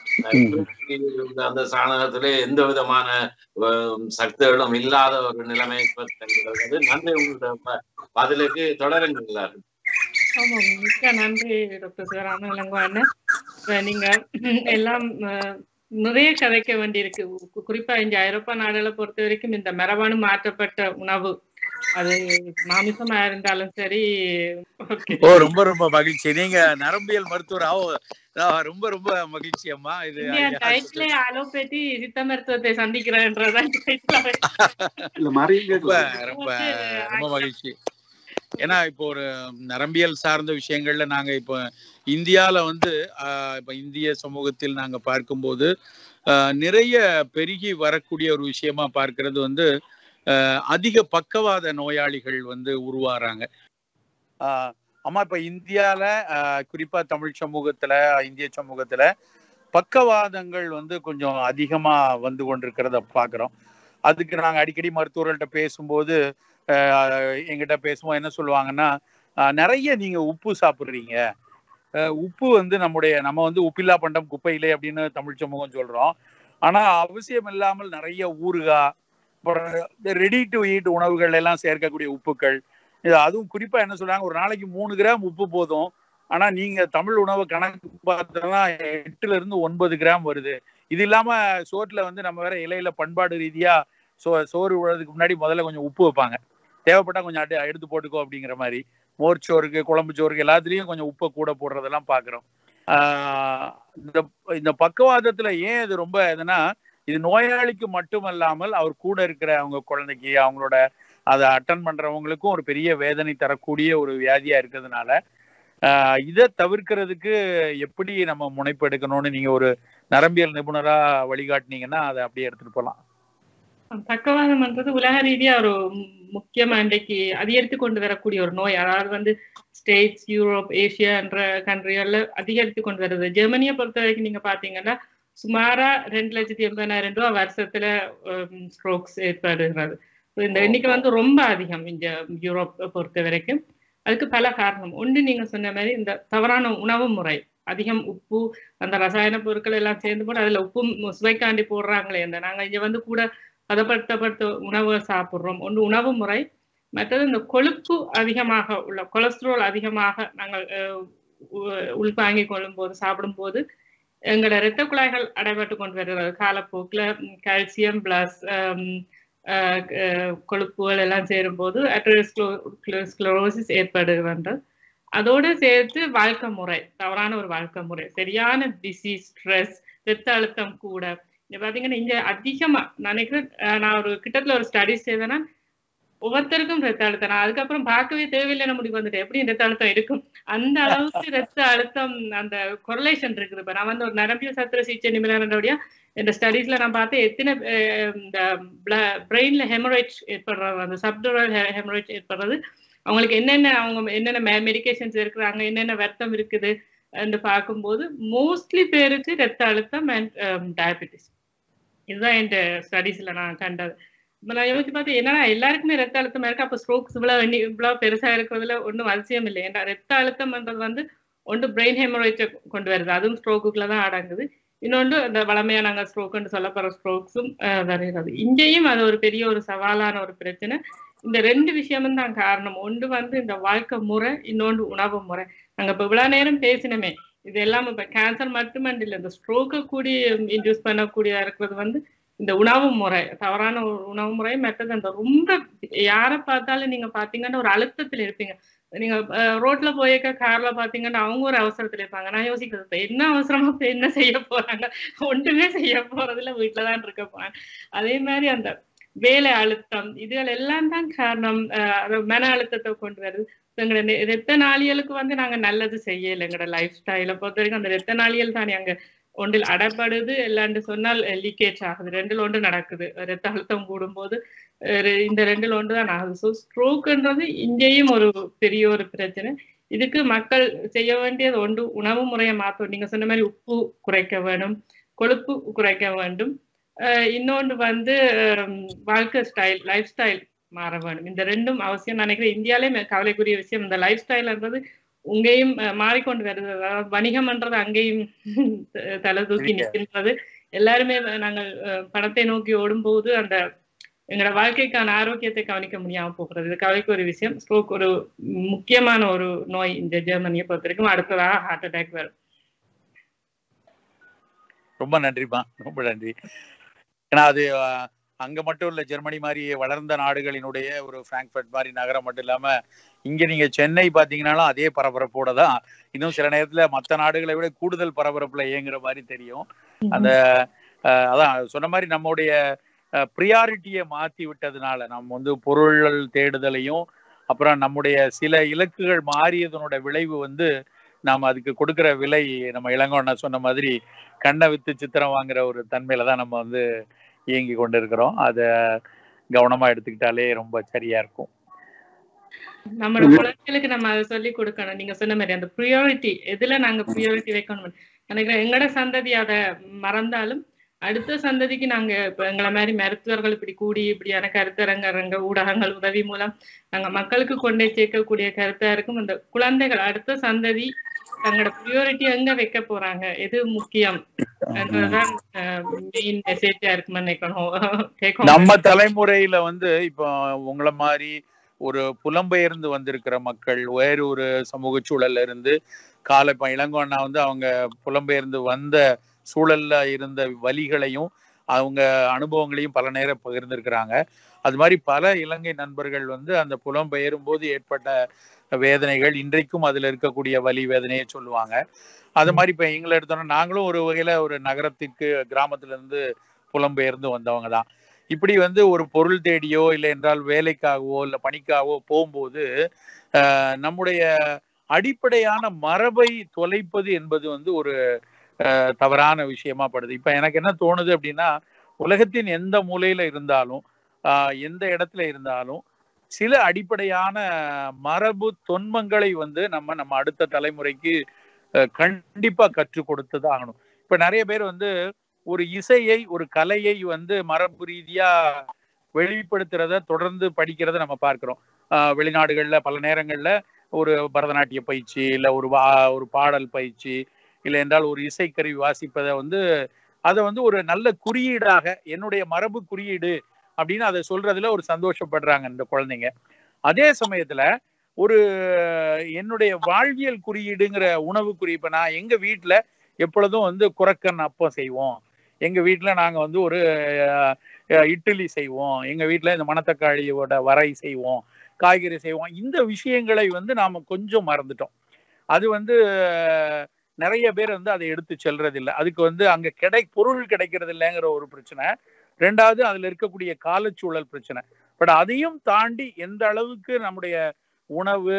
அந்த சாணகத்திலே எந்த விதமான சக்திகளும் இல்லாத ஒரு நிலைமை. நன்றி, உங்களுடைய பதிலுக்கு தொடருங்கள். ஆமா, மிக்க நன்றி டாக்டர் சிவராமன் இளங்கோவன். நீங்க எல்லாம் நிறைய கதைக்க வேண்டியிருக்கு. குறிப்பா இந்த ஐரோப்பா நாடுகளை பொறுத்த வரைக்கும் இந்த மரபணு மாற்றப்பட்ட உணவு, அது மாமிசமா இருந்தாலும் சரி. ரொம்ப ரொம்ப மகிழ்ச்சி. நீங்க நரம்பியல் மருத்துவராவோ, ரொம்ப ரொம்ப மகிழ்ச்சி அம்மா. இது அலோபதி சித்த மருத்துவத்தை சந்திக்கிறேன்றதான் ரொம்ப ரொம்ப மகிழ்ச்சி. ஏன்னா இப்போ ஒரு நரம்பியல் சார்ந்த விஷயங்கள்ல நாங்க இப்போ இந்தியால வந்து இப்ப இந்திய சமூகத்தில் நாங்க பார்க்கும்போது நிறைய பெருகி வரக்கூடிய ஒரு விஷயமா பார்க்கிறது வந்து அதிக பக்கவாத நோயாளிகள் வந்து உருவாறாங்க. அம்மா இப்ப இந்தியால குறிப்பா தமிழ் சமூகத்துல, இந்திய சமூகத்துல பக்கவாதங்கள் வந்து கொஞ்சம் அதிகமா வந்து கொண்டிருக்கிறத பாக்குறோம். அதுக்கு நாங்க அடிக்கடி மருத்துவர்கள்ட்ட பேசும்போது எங்கிட்ட பேசும்போது என்ன சொல்லுவாங்கன்னா, நிறைய நீங்க உப்பு சாப்பிடுறீங்க, உப்பு வந்து நம்ம வந்து உப்பில்லா பண்டம் குப்பையிலே அப்படின்னு தமிழ் சமூகம் சொல்றோம். ஆனா அவசியம் இல்லாமல் நிறைய ஊறுகாய், ரெடி டு ஈட் உணவுகள் எல்லாம் சேர்க்கக்கூடிய உப்புக்கள், இது அதுவும் குறிப்பா என்ன சொல்றாங்க, ஒரு நாளைக்கு 3 கிராம் உப்பு போதும். ஆனா நீங்க தமிழ் உணவு கணக்கு பார்த்தோம்னா 8 to 9 கிராம் வருது. இது இல்லாம சோற்றுல வந்து நம்ம வேற இலையில பண்பாடு ரீதியா சோறு விழுறதுக்கு முன்னாடி முதல்ல கொஞ்சம் உப்பு வைப்பாங்க, தேவைப்பட்டா கொஞ்சம் எடுத்து போட்டுக்கோ அப்படிங்கிற மாதிரி. மோர் சோறுக்கு, குழம்பு சோறுக்கு எல்லாத்துலயும் கொஞ்சம் உப்பை கூட போடுறதெல்லாம் பாக்குறோம். இந்த பக்கவாதத்துல ஏன் இது ரொம்ப எதுனா, இது நோயாளிக்கு மட்டுமல்லாமல் அவர் கூட இருக்கிற அவங்க குழந்தைக்கு, அவங்களோட அதை அட்டன் பண்றவங்களுக்கும் ஒரு பெரிய வேதனை தரக்கூடிய ஒரு வியாதியா இருக்கிறதுனால இதை தவிர்க்கிறதுக்கு எப்படி நம்ம முனைப்பு எடுக்கணும்னு நீங்க ஒரு நரம்பியல் நிபுணரா வழிகாட்டினீங்கன்னா அதை அப்படியே எடுத்துட்டு போகலாம். பக்கவாதம்ன்றது உலக ரீதியா ஒரு முக்கியமா இன்றைக்கு அதிகரித்து கொண்டு வரக்கூடிய ஒரு நோய். அதாவது வந்து ஸ்டேட்ஸ், யூரோப், ஏசியா என்ற கண்ட்ரிகள்ல அதிகரித்து கொண்டு வருது. ஜெர்மனியை பொறுத்த வரைக்கும் நீங்க பாத்தீங்கன்னா சுமாரா 2,80,000 ரூபாய் வருஷத்துல ஸ்ட்ரோக்ஸ் ஏற்படுகிறது. இந்த எண்ணிக்கை வந்து ரொம்ப அதிகம் இந்த யூரோப் பொறுத்த வரைக்கும். அதுக்கு பல காரணம். ஒன்று நீங்க சொன்ன மாதிரி இந்த தவறான உணவு முறை, அதிகம் உப்பு, அந்த ரசாயன பொருட்கள் எல்லாம் சேர்ந்து போட்டு அதுல உப்பும் சுவைக்காண்டி போடுறாங்களே, இந்த நாங்க இங்க வந்து கூட பதப்படுத்தப்பட்ட உணவு சாப்பிட்றோம். ஒன்று உணவு முறை, மற்றது இந்த கொழுப்பு அதிகமாக உள்ள கொலஸ்ட்ரால் அதிகமாக நாங்கள் உள்வாங்கி கொள்ளும் போது, சாப்பிடும் போது எங்களோட இரத்த குழாய்கள் அடைபட்டு கொண்டு வருகிறது. காலப்போக்கில் கால்சியம் பிளஸ் கொழுப்புகள் எல்லாம் சேரும் போது அட்டெரோஸ்க்ளரோசிஸ் ஏற்படுகின்றது. அதோடு சேர்த்து வாழ்க்கை முறை, தவறான ஒரு வாழ்க்கை முறை, சரியான பிஸி, ஸ்ட்ரெஸ், இரத்த அழுத்தம் கூட. இங்க பாத்தீங்கன்னா இங்க அதிகமா நினைக்கிறேன், நான் ஒரு கிட்டத்துல ஒரு ஸ்டடிஸ் செய்தேன்னா ஒவ்வொருத்தருக்கும் ரத்த அழுத்தம், நான் அதுக்கப்புறம் பார்க்கவே தேவையில்லை, முடிவு வந்துட்டு எப்படி ரத்த அழுத்தம் இருக்கும், அந்த அளவுக்கு ரத்த அழுத்தம் அந்த கொரலேஷன் இருக்குது. இப்ப நான் வந்து ஒரு நரம்பியல் சத்திர சிகிச்சை நிபுணருடைய இந்த ஸ்டடீஸ்ல நான் பார்த்தேன், எத்தனை இந்த பிரெயின்ல ஹெமரேஜ் ஏற்படுறது, அந்த சப்டூரல் ஹெமரேஜ் ஏற்படுறது, அவங்களுக்கு என்னென்ன மெடிகேஷன்ஸ் இருக்கிறாங்க, என்னென்ன வருத்தம் இருக்குது என்று பார்க்கும்போது மோஸ்ட்லி பேருக்கு ரத்த அழுத்தம் அண்ட் டயபெட்டிஸ். இதுதான் என் ஸ்டடீஸ்ல நான் கண்டது. இப்போ நான் யோசிச்சு பார்த்தேன், என்னன்னா எல்லாருக்குமே ரத்த அழுத்தம் இருக்கு, அப்போ ஸ்ட்ரோக்ஸ் இவ்வளவு பெருசா இருக்கிறதுல ஒன்றும் அவசியம் இல்லை. ஏன்னா ரத்த அழுத்தம்ன்றது வந்து ஒன்று பிரெயின் ஹெமரேஜை கொண்டு வருது, அதுவும் ஸ்ட்ரோக்குக்குள்ளதான் அடங்குது. இன்னொன்று இந்த வளமையா நாங்கள் ஸ்ட்ரோக்குன்னு சொல்லப்படுற ஸ்ட்ரோக்ஸும் வருகிறது. இங்கேயும் அது ஒரு பெரிய ஒரு சவாலான ஒரு பிரச்சனை. இந்த 2 விஷயமும் தான் காரணம். ஒன்று வந்து இந்த வாழ்க்கை முறை, இன்னொன்று உணவு முறை. நாங்கள் இப்போ இவ்வளவு நேரம் பேசினோமே, இது எல்லாம் இப்ப கேன்சர் மட்டுமன்று இல்லை, இந்த ஸ்ட்ரோக்கை கூடி இன்டியூஸ் பண்ணக்கூடியதா இருக்கிறது வந்து இந்த உணவு முறை, தவறான உணவு முறை. மற்றது அந்த ரொம்ப யாரை பார்த்தாலும் நீங்க பாத்தீங்கன்னா ஒரு அழுத்தத்துல இருப்பீங்க. நீங்க ரோட்ல போயிருக்க கார்ல பாத்தீங்கன்னா அவங்க ஒரு அவசரத்துல இருப்பாங்க. நான் யோசிக்கிறது, என்ன அவசரமா என்ன செய்ய போறாங்க, ஒன்றுமே செய்ய போறதுல வீட்டுலதான் இருக்க போறாங்க. அதே மாதிரி அந்த வேலை அழுத்தம், இதுகள் எல்லாம் தான் காரணம். மன அழுத்தத்தை கொண்டு வருது. எங்களோட இரத்த நாளியலுக்கு வந்து நாங்க நல்லது செய்யலை. எங்களோட லைஃப் ஸ்டைலை பொறுத்த வரைக்கும் அந்த இரத்த நாளியல் தான் அங்க ஒன்றில் அடைப்படுது, இல்லாண்டு சொன்னால் லீக்கேஜ் ஆகுது. 2ல் 1 நடக்குது. இரத்த அழுத்தம் கூடும் போது இந்த 2ல் 1 தான் ஆகுது. ஸோ ஸ்ட்ரோக்குன்றது இங்கேயும் ஒரு பெரிய ஒரு பிரச்சனை. இதுக்கு மக்கள் செய்ய வேண்டியது ஒன்று, உணவு முறையை மாற்றணும். நீங்க சொன்ன மாதிரி உப்பு குறைக்க வேண்டும், கொழுப்பு குறைக்க வேண்டும். இன்னொன்று வந்து வாழ்க்கை ஸ்டைல், லைஃப் ஸ்டைல் மாற வேண்டும். இந்த 2ம் அவசியம் நினைக்கிறேன். இந்தியாலே கவலைக்குரிய விஷயம் இந்த லைஃப் ஸ்டைல்ன்றது உங்கேயும் மாறிக்கொண்டு வருது. அதாவது வணிகம்ன்றது அங்கேயும் தலை தூக்கி நிற்கின்றது. எல்லாருமே நாங்கள் பணத்தை நோக்கி ஓடும்போது அந்த எங்களோட வாழ்க்கைக்கான ஆரோக்கியத்தை கவனிக்க முடியாம போகிறது. இது கவலைக்கு ஒரு விஷயம். ஸ்ட்ரோக் ஒரு முக்கியமான ஒரு நோய் இந்த ஜெர்மனியை பொறுத்த வரைக்கும். அடுத்ததாக ஹார்ட் அட்டாக் வரும். ரொம்ப நன்றிமா, ரொம்ப நன்றி. ஏன்னா அது அங்க மட்டும் இல்ல, ஜெர்மனி மாதிரி வளர்ந்த நாடுகளினுடைய ஒரு பிராங்க்ஃபர்ட் மாதிரி நகரம் மட்டும் இல்லாம இங்க நீங்க சென்னை பாத்தீங்கன்னாலும் அதே பரபரப்போட தான், இன்னும் சில நேரத்துல மற்ற நாடுகளை விட கூடுதல் பரபரப்புல இயங்குற மாதிரி தெரியும். அந்த அதான் சொன்ன மாதிரி நம்முடைய ப்ரியாரிட்டியை மாத்தி விட்டதுனால நம்ம வந்து பொருள்கள் தேடுதலையும் அப்புறம் நம்முடைய சில இலக்குகள் மாறியதனோட விளைவு வந்து நாம் அதுக்கு கொடுக்குற விலை, நம்ம இளங்கோண்ணா சொன்ன மாதிரி கண்ணை வித்து சித்திரம் வாங்குற ஒரு தன்மையில தான் நம்ம வந்து இயங்கி கொண்டு இருக்கிறோம். அதை கவனமா எடுத்துக்கிட்டாலே ரொம்ப சரியா இருக்கும். நம்மளோட குழந்தைகளுக்கு நம்ம அதை சொல்லி கொடுக்கணும். நீங்க சொன்ன மாதிரி அந்த ப்ரியாரிட்டி எதுல நாங்க ப்ரியாரிட்டி வைக்கணும் நினைக்கிறேன். எங்களோட சந்ததி அதை மறந்தாலும் அடுத்த சந்ததிக்கு நாங்க இப்ப எங்களை மாதிரி மருத்துவர்கள் இப்படி கூடி இப்படியான கருத்தரங்க ஊடகங்கள் உதவி மூலம் நாங்க மக்களுக்கு கொண்டே சேர்க்கக்கூடிய கருத்தா இருக்கும். அந்த குழந்தைகள் அடுத்த சந்ததி தங்களோட ப்ரியாரிட்டி எங்க வைக்க போறாங்க, எது முக்கியம் என்றதான் மெயின் மெசேஜா இருக்குன்னு நினைக்கணும். நம்ம தலைமுறையில இப்போ உங்களை மாதிரி ஒரு புலம்பெயர்ந்து வந்திருக்கிற மக்கள், வேறு ஒரு சமூக சூழல்ல இருந்து இளங்கோண்ணா அவங்க புலம்பெயர்ந்து வந்த சூழல்ல இருந்த வலிகளையும் அவங்க அனுபவங்களையும் பல நேரம் பகிர்ந்திருக்கிறாங்க. அது மாதிரி பல இலங்கை நண்பர்கள் அந்த புலம்பெயரும் போது ஏற்பட்ட வேதனைகள் இன்றைக்கும் அதுல இருக்கக்கூடிய வலி வேதனையை சொல்லுவாங்க. அது மாதிரி இப்ப எங்களை எடுத்தோம்னா நாங்களும் ஒரு வகையில ஒரு நகரத்திற்கு கிராமத்துல இருந்து புலம்பெயர்ந்து வந்தவங்க தான். இப்படி ஒரு பொருள் தேடியோ இல்லை என்றால் வேலைக்காகவோ இல்லை பணிக்காகவோ போகும்போது நம்முடைய அடிப்படையான மரபை தொலைப்பது என்பது ஒரு தவறான விஷயமா படுது. இப்ப எனக்கு என்ன தோணுது அப்படின்னா, உலகத்தின் எந்த மூலையில இருந்தாலும் எந்த இடத்துல இருந்தாலும் சில அடிப்படையான மரபு தொன்மங்களை நம்ம அடுத்த தலைமுறைக்கு கண்டிப்பா கற்றுக் கொடுத்துதான் ஆகணும். இப்ப நிறைய பேர் ஒரு இசையை ஒரு கலையை மரபு ரீதியா வெளிப்படுத்துறத தொடர்ந்து படிக்கிறத நம்ம பார்க்கிறோம். வெளிநாடுகள்ல பல நேரங்கள்ல ஒரு பரதநாட்டிய பயிற்சி இல்ல ஒரு பாடல் பயிற்சி இல்லை என்றால் ஒரு இசைக்கருவி வாசிப்பதை அதை ஒரு நல்ல குறியீடாக என்னுடைய மரபு குறியீடு அப்படின்னு அதை சொல்றதுல ஒரு சந்தோஷப்படுறாங்க இந்த குழந்தைங்க. அதே சமயத்துல ஒரு என்னுடைய வாழ்வியல் குறியீடுங்கிற உணவு குறிப்பை நான் எங்க வீட்டுல எப்பொழுதும் குரக்கன் அப்பம் செய்வோம், எங்க வீட்டுல நாங்க ஒரு இட்லி செய்வோம், எங்க வீட்டுல இந்த மணத்தக்காளியோட வரை செய்வோம், காய்கறி செய்வோம். இந்த விஷயங்களை நாம கொஞ்சம் மறந்துட்டோம். அது நிறைய பேர் அதை எடுத்து செல்றது இல்லை. அதுக்கு அங்க பொருள் கிடைக்கிறது இல்லைங்கிற ஒரு பிரச்சனை. ரெண்டாவது அதுல இருக்கக்கூடிய காலச்சூழல் பிரச்சனை. பட் அதையும் தாண்டி எந்த அளவுக்கு நம்முடைய உணவு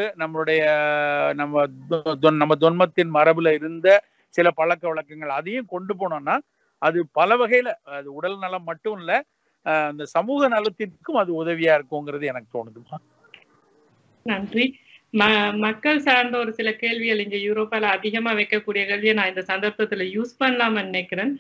நம்ம தொன்மத்தின் மரபுல இருந்த சில பழக்க வழக்கங்கள் அதையும் கொண்டு போனோம்னா அது பல வகையில அது உடல் நலம் மட்டும் இல்ல, அந்த சமூக நலத்திற்கும் அது உதவியா இருக்குங்கிறது எனக்கு தோணுதுமா. நன்றி. மக்கள் சார்ந்த ஒரு சில கேள்விகள் இங்க யூரோப்பால அதிகமா வைக்கக்கூடிய கேள்வியை நான் இந்த சந்தர்ப்பத்துல யூஸ் பண்ணலாம்னு நினைக்கிறேன்.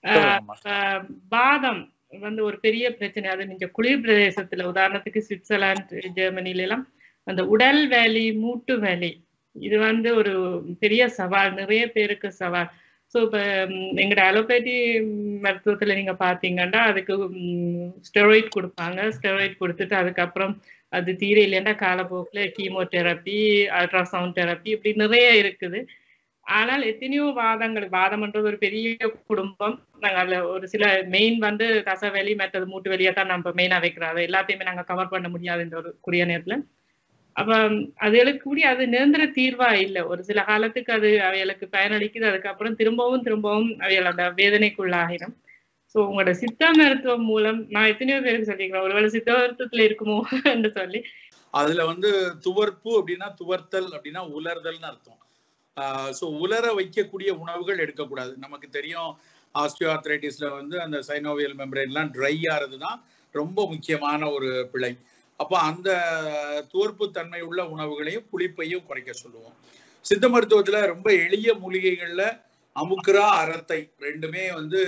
வாதம் ஒரு பெரிய பிரச்சனை. அது நீங்க குளிர் பிரதேசத்துல உதாரணத்துக்கு சுவிட்சர்லாந்து ஜெர்மனில எல்லாம் அந்த உடல் வேலி மூட்டு வேலி இது ஒரு பெரிய சவால், நிறைய பேருக்கு சவால். ஸோ இப்போ எங்களோட அலோபதி மருத்துவத்துல நீங்க பாத்தீங்கன்னா அதுக்கு ஸ்டெராய்ட் கொடுப்பாங்க. ஸ்டெராய்ட் கொடுத்துட்டு அதுக்கப்புறம் அது தீர இல்லைன்னா காலப்போக்கில் கீமோதெரப்பி, அல்ட்ராசவுண்ட் தெரப்பி இப்படி நிறைய இருக்குது. ஆனால் எத்தனையோ வாதம்ன்றது ஒரு பெரிய குடும்பம். நாங்கள் அதில் ஒரு சில மெயின் தசவெளி மற்றது மூட்டு வெளியே தான் நம்ம மெயினாக வைக்கிறோம். அதை எல்லாத்தையுமே நாங்கள் கவர் பண்ண முடியாது இந்த ஒரு குறுகிய நேரத்தில். அப்போ அதுகளுக்கு கூடிய அது நிரந்தர தீர்வா இல்லை. ஒரு சில காலத்துக்கு அது அவைகளுக்கு பயனளிக்குது, அதுக்கப்புறம் திரும்பவும் அவைகள் அந்த வேதனைக்குள்ளாகிடும். ஸோ உங்களோட சித்த மருத்துவம் மூலம் நான் எத்தனையோ பேருக்கு சொல்லிக்கிறேன் ஒருவேளை சித்த மருத்துவத்துல இருக்குமோ என்று சொல்லி. அதுல துவர்ப்பு அப்படின்னா துவர்த்தல் அப்படின்னா உலர்தல்னு அர்த்தம். ஸோ உலர வைக்கக்கூடிய உணவுகள் எடுக்கக்கூடாது. நமக்கு தெரியும் ஆஸ்டியோ ஆர்த்ரைட்டிஸ்ல அந்த சைனோவியல் மெம்பரேன்லாம் ட்ரை ஆறது தான் ரொம்ப முக்கியமான ஒரு பிழை. அப்போ அந்த துவர்ப்பு தன்மை உள்ள உணவுகளையும் புளிப்பையும் குறைக்க சொல்லுவோம். சித்த மருத்துவத்துல ரொம்ப எளிய மூலிகைகள்ல அமுக்குரா, அரத்தை ரெண்டுமே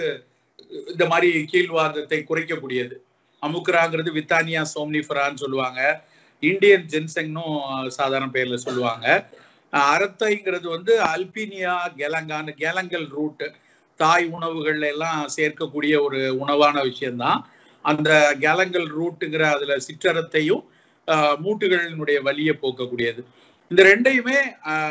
இந்த மாதிரி கீழ்வாதத்தை குறைக்கக்கூடியது. அமுக்குராங்கிறது வித்தானியா சோம்னிஃபரான்னு சொல்லுவாங்க, இந்தியன் ஜென்செங்னும் சாதாரண பேர்ல சொல்லுவாங்க. அரத்தைங்கிறது அல்பீனியா கேலங்கல் ரூட் தாய் உணவுகள்ல எல்லாம் சேர்க்கக்கூடிய ஒரு உணவான விஷயம்தான். அந்த கேலங்கல் ரூட்டுங்கிற அதுல சிற்றரத்தையும் மூட்டுகளினுடைய வலியை போக்கக்கூடியது. இந்த ரெண்டையுமே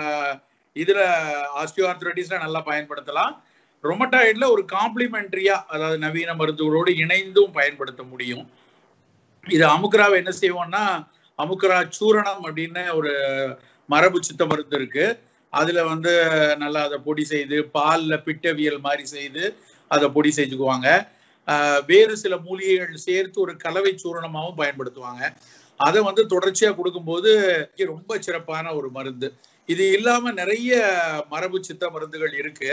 இதுல ஆஸ்டியோ ஆர்த்ரைட்டிஸ்ல நல்லா பயன்படுத்தலாம். ரொமட்டாய்டுல ஒரு காம்ப்ளிமெண்டரியா, அதாவது நவீன மருந்துகளோடு இணைந்தும் பயன்படுத்த முடியும். இது அமுக்குராவை என்ன செய்வோம்னா அமுக்குரா சூரணம் அப்படின்னு ஒரு மரபு சித்த மருந்து இருக்கு. அதுல நல்லா அதை பொடி செய்து பால்ல பிட்டவியல் மாதிரி செய்து அதை பொடி செஞ்சுக்குவாங்க. வேறு சில மூலிகைகள் சேர்த்து ஒரு கலவை சூரணமாகவும் பயன்படுத்துவாங்க. அதை தொடர்ச்சியா கொடுக்கும்போது ரொம்ப சிறப்பான ஒரு மருந்து. இது இல்லாம நிறைய மரபு சித்த மருந்துகள் இருக்கு.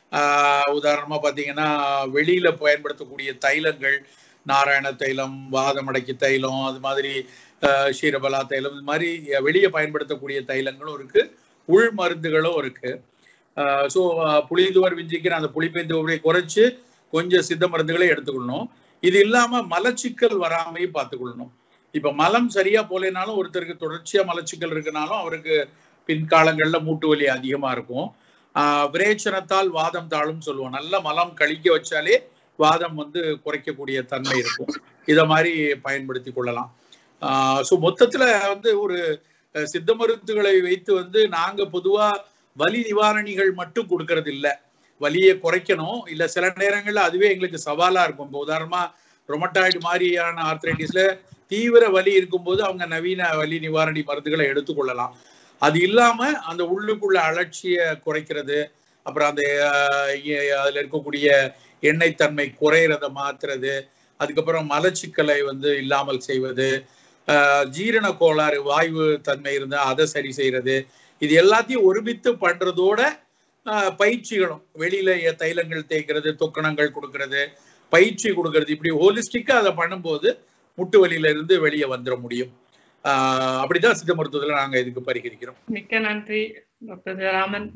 உதாரணமா பாத்தீங்கன்னா வெளியில பயன்படுத்தக்கூடிய தைலங்கள், நாராயண தைலம், வாதமடக்கி தைலம், அது மாதிரி ஷீரபலா தைலம், இது மாதிரி வெளியே பயன்படுத்தக்கூடிய தைலங்களும் இருக்கு, உள் மருந்துகளும் இருக்கு. ஸோ புளிதுவர் விஞ்சிக்கிற அந்த புளிப்பைந்துவரை குறைச்சு கொஞ்சம் சித்த மருந்துகளை எடுத்துக்கொள்ளணும். இது இல்லாம மலச்சிக்கல் வராமையும் பார்த்துக்கொள்ளணும். இப்ப மலம் சரியா போலேனாலும் ஒருத்தருக்கு தொடர்ச்சியா மலச்சிக்கல் இருக்குனாலும் அவருக்கு பின்காலங்கள்ல மூட்டு வலி அதிகமா இருக்கும். விரேச்சனத்தால் வாதம் தாழும் சொல்லுவோம். நல்ல மலம் கழிக்க வச்சாலே வாதம் குறைக்கக்கூடிய தன்மை இருக்கும். இத மாதிரி பயன்படுத்தி கொள்ளலாம். ஸோ மொத்தத்துல ஒரு சித்த மருத்துவங்களை வைத்து நாங்க பொதுவா வலி நிவாரணிகள் மட்டும் கொடுக்கறது இல்லை. வலியை குறைக்கணும், இல்ல சில நேரங்கள்ல அதுவே எங்களுக்கு சவாலா இருக்கும். இப்போ உதாரணமா ரொமட்டாய்டு மாதிரியான ஆர்த்ரைட்டிஸ்ல தீவிர வலி இருக்கும்போது அவங்க நவீன வலி நிவாரணி மருந்துகளை எடுத்துக்கொள்ளலாம். அது இல்லாம அந்த உள்ளுக்குள்ள அலட்சிய குறைக்கிறது, அப்புறம் அந்த அதுல இருக்கக்கூடிய எண்ணெய் தன்மை குறையிறத மாத்துறது, அதுக்கப்புறம் மலச்சிக்கலை இல்லாமல் செய்வது, ஜீரண கோளாறு வாயு தன்மை இருந்தா அதை சரி செய்யறது, இது எல்லாத்தையும் ஒருமித்து பண்றதோட பயிற்சிகளும் வெளியில தைலங்கள் தேய்க்கிறது, தொக்கணங்கள் கொடுக்கறது, பயிற்சி கொடுக்கறது, இப்படி ஹோலிஸ்டிக்கா அதை பண்ணும்போது முட்டு வலியில இருந்து வெளியே வந்துட முடியும். அப்படிதான் சித்த மருத்துவத்துல நாங்க இதுக்கு பரிகரிக்கிறோம். மிக்க நன்றி டாக்டர் ஜெயராமன்.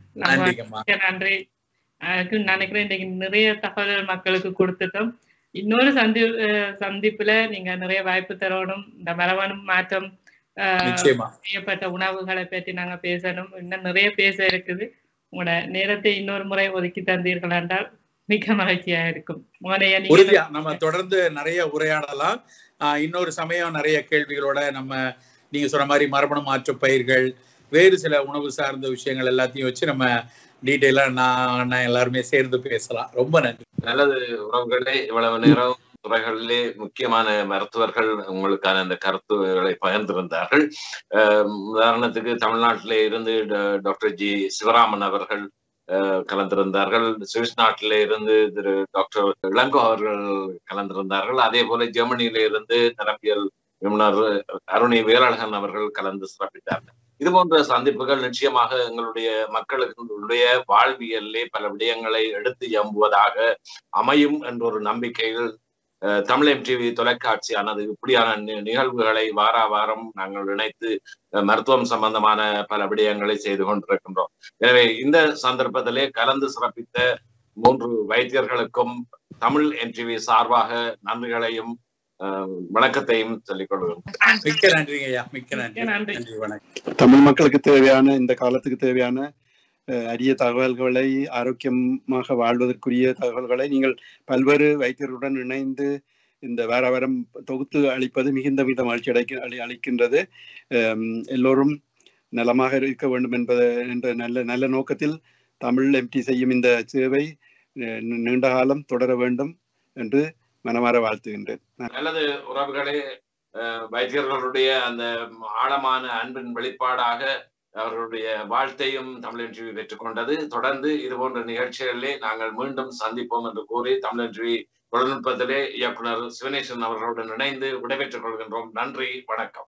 நன்றி. நினைக்கிறேன் இன்னைக்கு நிறைய தகவல்கள் மக்களுக்கு கொடுத்துட்டோம். இன்னொரு சந்திப்புல நீங்க நிறைய வாய்ப்பு தரணும். இந்த மரபணு மாற்றம் செய்யப்பட்ட உணவுகளை பற்றி நாங்க பேசணும். இன்னும் நிறைய பேச இருக்குது. உங்களோட நேரத்தை இன்னொரு முறை ஒதுக்கி தந்தீர்கள் என்றால் மிக மகிழ்ச்சியா இருக்கும். நம்ம தொடர்ந்து நிறைய உரையாடலாம். இன்னொரு சமயம் நிறைய கேள்விகளோட நீங்க சொன்ன மாதிரி மரபணு மாற்ற பயிர்கள், வேறு சில உணவு சார்ந்த விஷயங்கள் எல்லாத்தையும் வச்சு நம்ம டீட்டெயிலா நான் எல்லாருமே சேர்ந்து பேசலாம். ரொம்ப நன்றி. நல்லது உறவுகளே, இவ்வளவு நேரம் துறைகளிலே முக்கியமான மருத்துவர்கள் உங்களுக்கான இந்த கருத்துக்களை பகிர்ந்திருந்தார்கள். உதாரணத்துக்கு தமிழ்நாட்டிலே இருந்து டாக்டர் ஜி சிவராமன் அவர்கள் கலந்திருந்தார்கள். சுவிஸ் நாட்டில இருந்து திரு டாக்டர் இளங்கோ அவர்கள் கலந்திருந்தார்கள். அதே போல ஜெர்மனியில இருந்து நரம்பியல் நிபுணர் அருணி வேலழகன் அவர்கள் கலந்து சிறப்பித்தார்கள். இது போன்ற சந்திப்புகள் நிச்சயமாக எங்களுடைய மக்களுடைய வாழ்வியலிலே பல விடயங்களை எடுத்து எம்புவதாக அமையும் என்ற ஒரு நம்பிக்கையில் தமிழ் MTV தொலைக்காட்சியானது இப்படியான நிகழ்வுகளை வார வாரம் நாங்கள் இணைத்து மருத்துவம் சம்பந்தமான பல விடயங்களை செய்து கொண்டிருக்கின்றோம். எனவே இந்த சந்தர்ப்பத்திலே கலந்து சிறப்பித்த 3 வைத்தியர்களுக்கும் தமிழ் MTV சார்பாக நன்றிகளையும் வணக்கத்தையும் சொல்லிக் கொள்கிறோம். மிக்க நன்றிங்க ஐயா. மிக்க நன்றி. வணக்கம். தமிழ் மக்களுக்கு தேவையான, இந்த காலத்துக்கு தேவையான அரிய தகவல்களை, ஆரோக்கியமாக வாழ்வதற்குரிய தகவல்களை நீங்கள் பல்வேறு வைத்தியர்களுடன் இணைந்து இந்த வாரம் தொகுத்து அளிப்பது மிகுந்த மகிழ்ச்சி அளிக்கின்றது. எல்லோரும் நலமாக இருக்க வேண்டும் என்ற நல்ல நோக்கத்தில் தமிழ் MT செய்யும் இந்த சேவை நீண்ட காலம் தொடர வேண்டும் என்று மனமாற வாழ்த்துகின்றேன். நல்லது உறவுகளே, வைத்தியர்களுடைய அந்த ஆழமான அன்பின் வெளிப்பாடாக அவர்களுடைய வாழ்த்தையும் தமிழ் MTV பெற்றுக்கொண்டது. தொடர்ந்து இது போன்ற நிகழ்ச்சிகளிலே நாங்கள் மீண்டும் சந்திப்போம் என்று கூறி தமிழ் MTV தொழில்நுட்பத்திலே இயக்குனர் சிவனேசன் அவர்களுடன் இணைந்து விடைபெற்றுக் கொள்கின்றோம். நன்றி, வணக்கம்.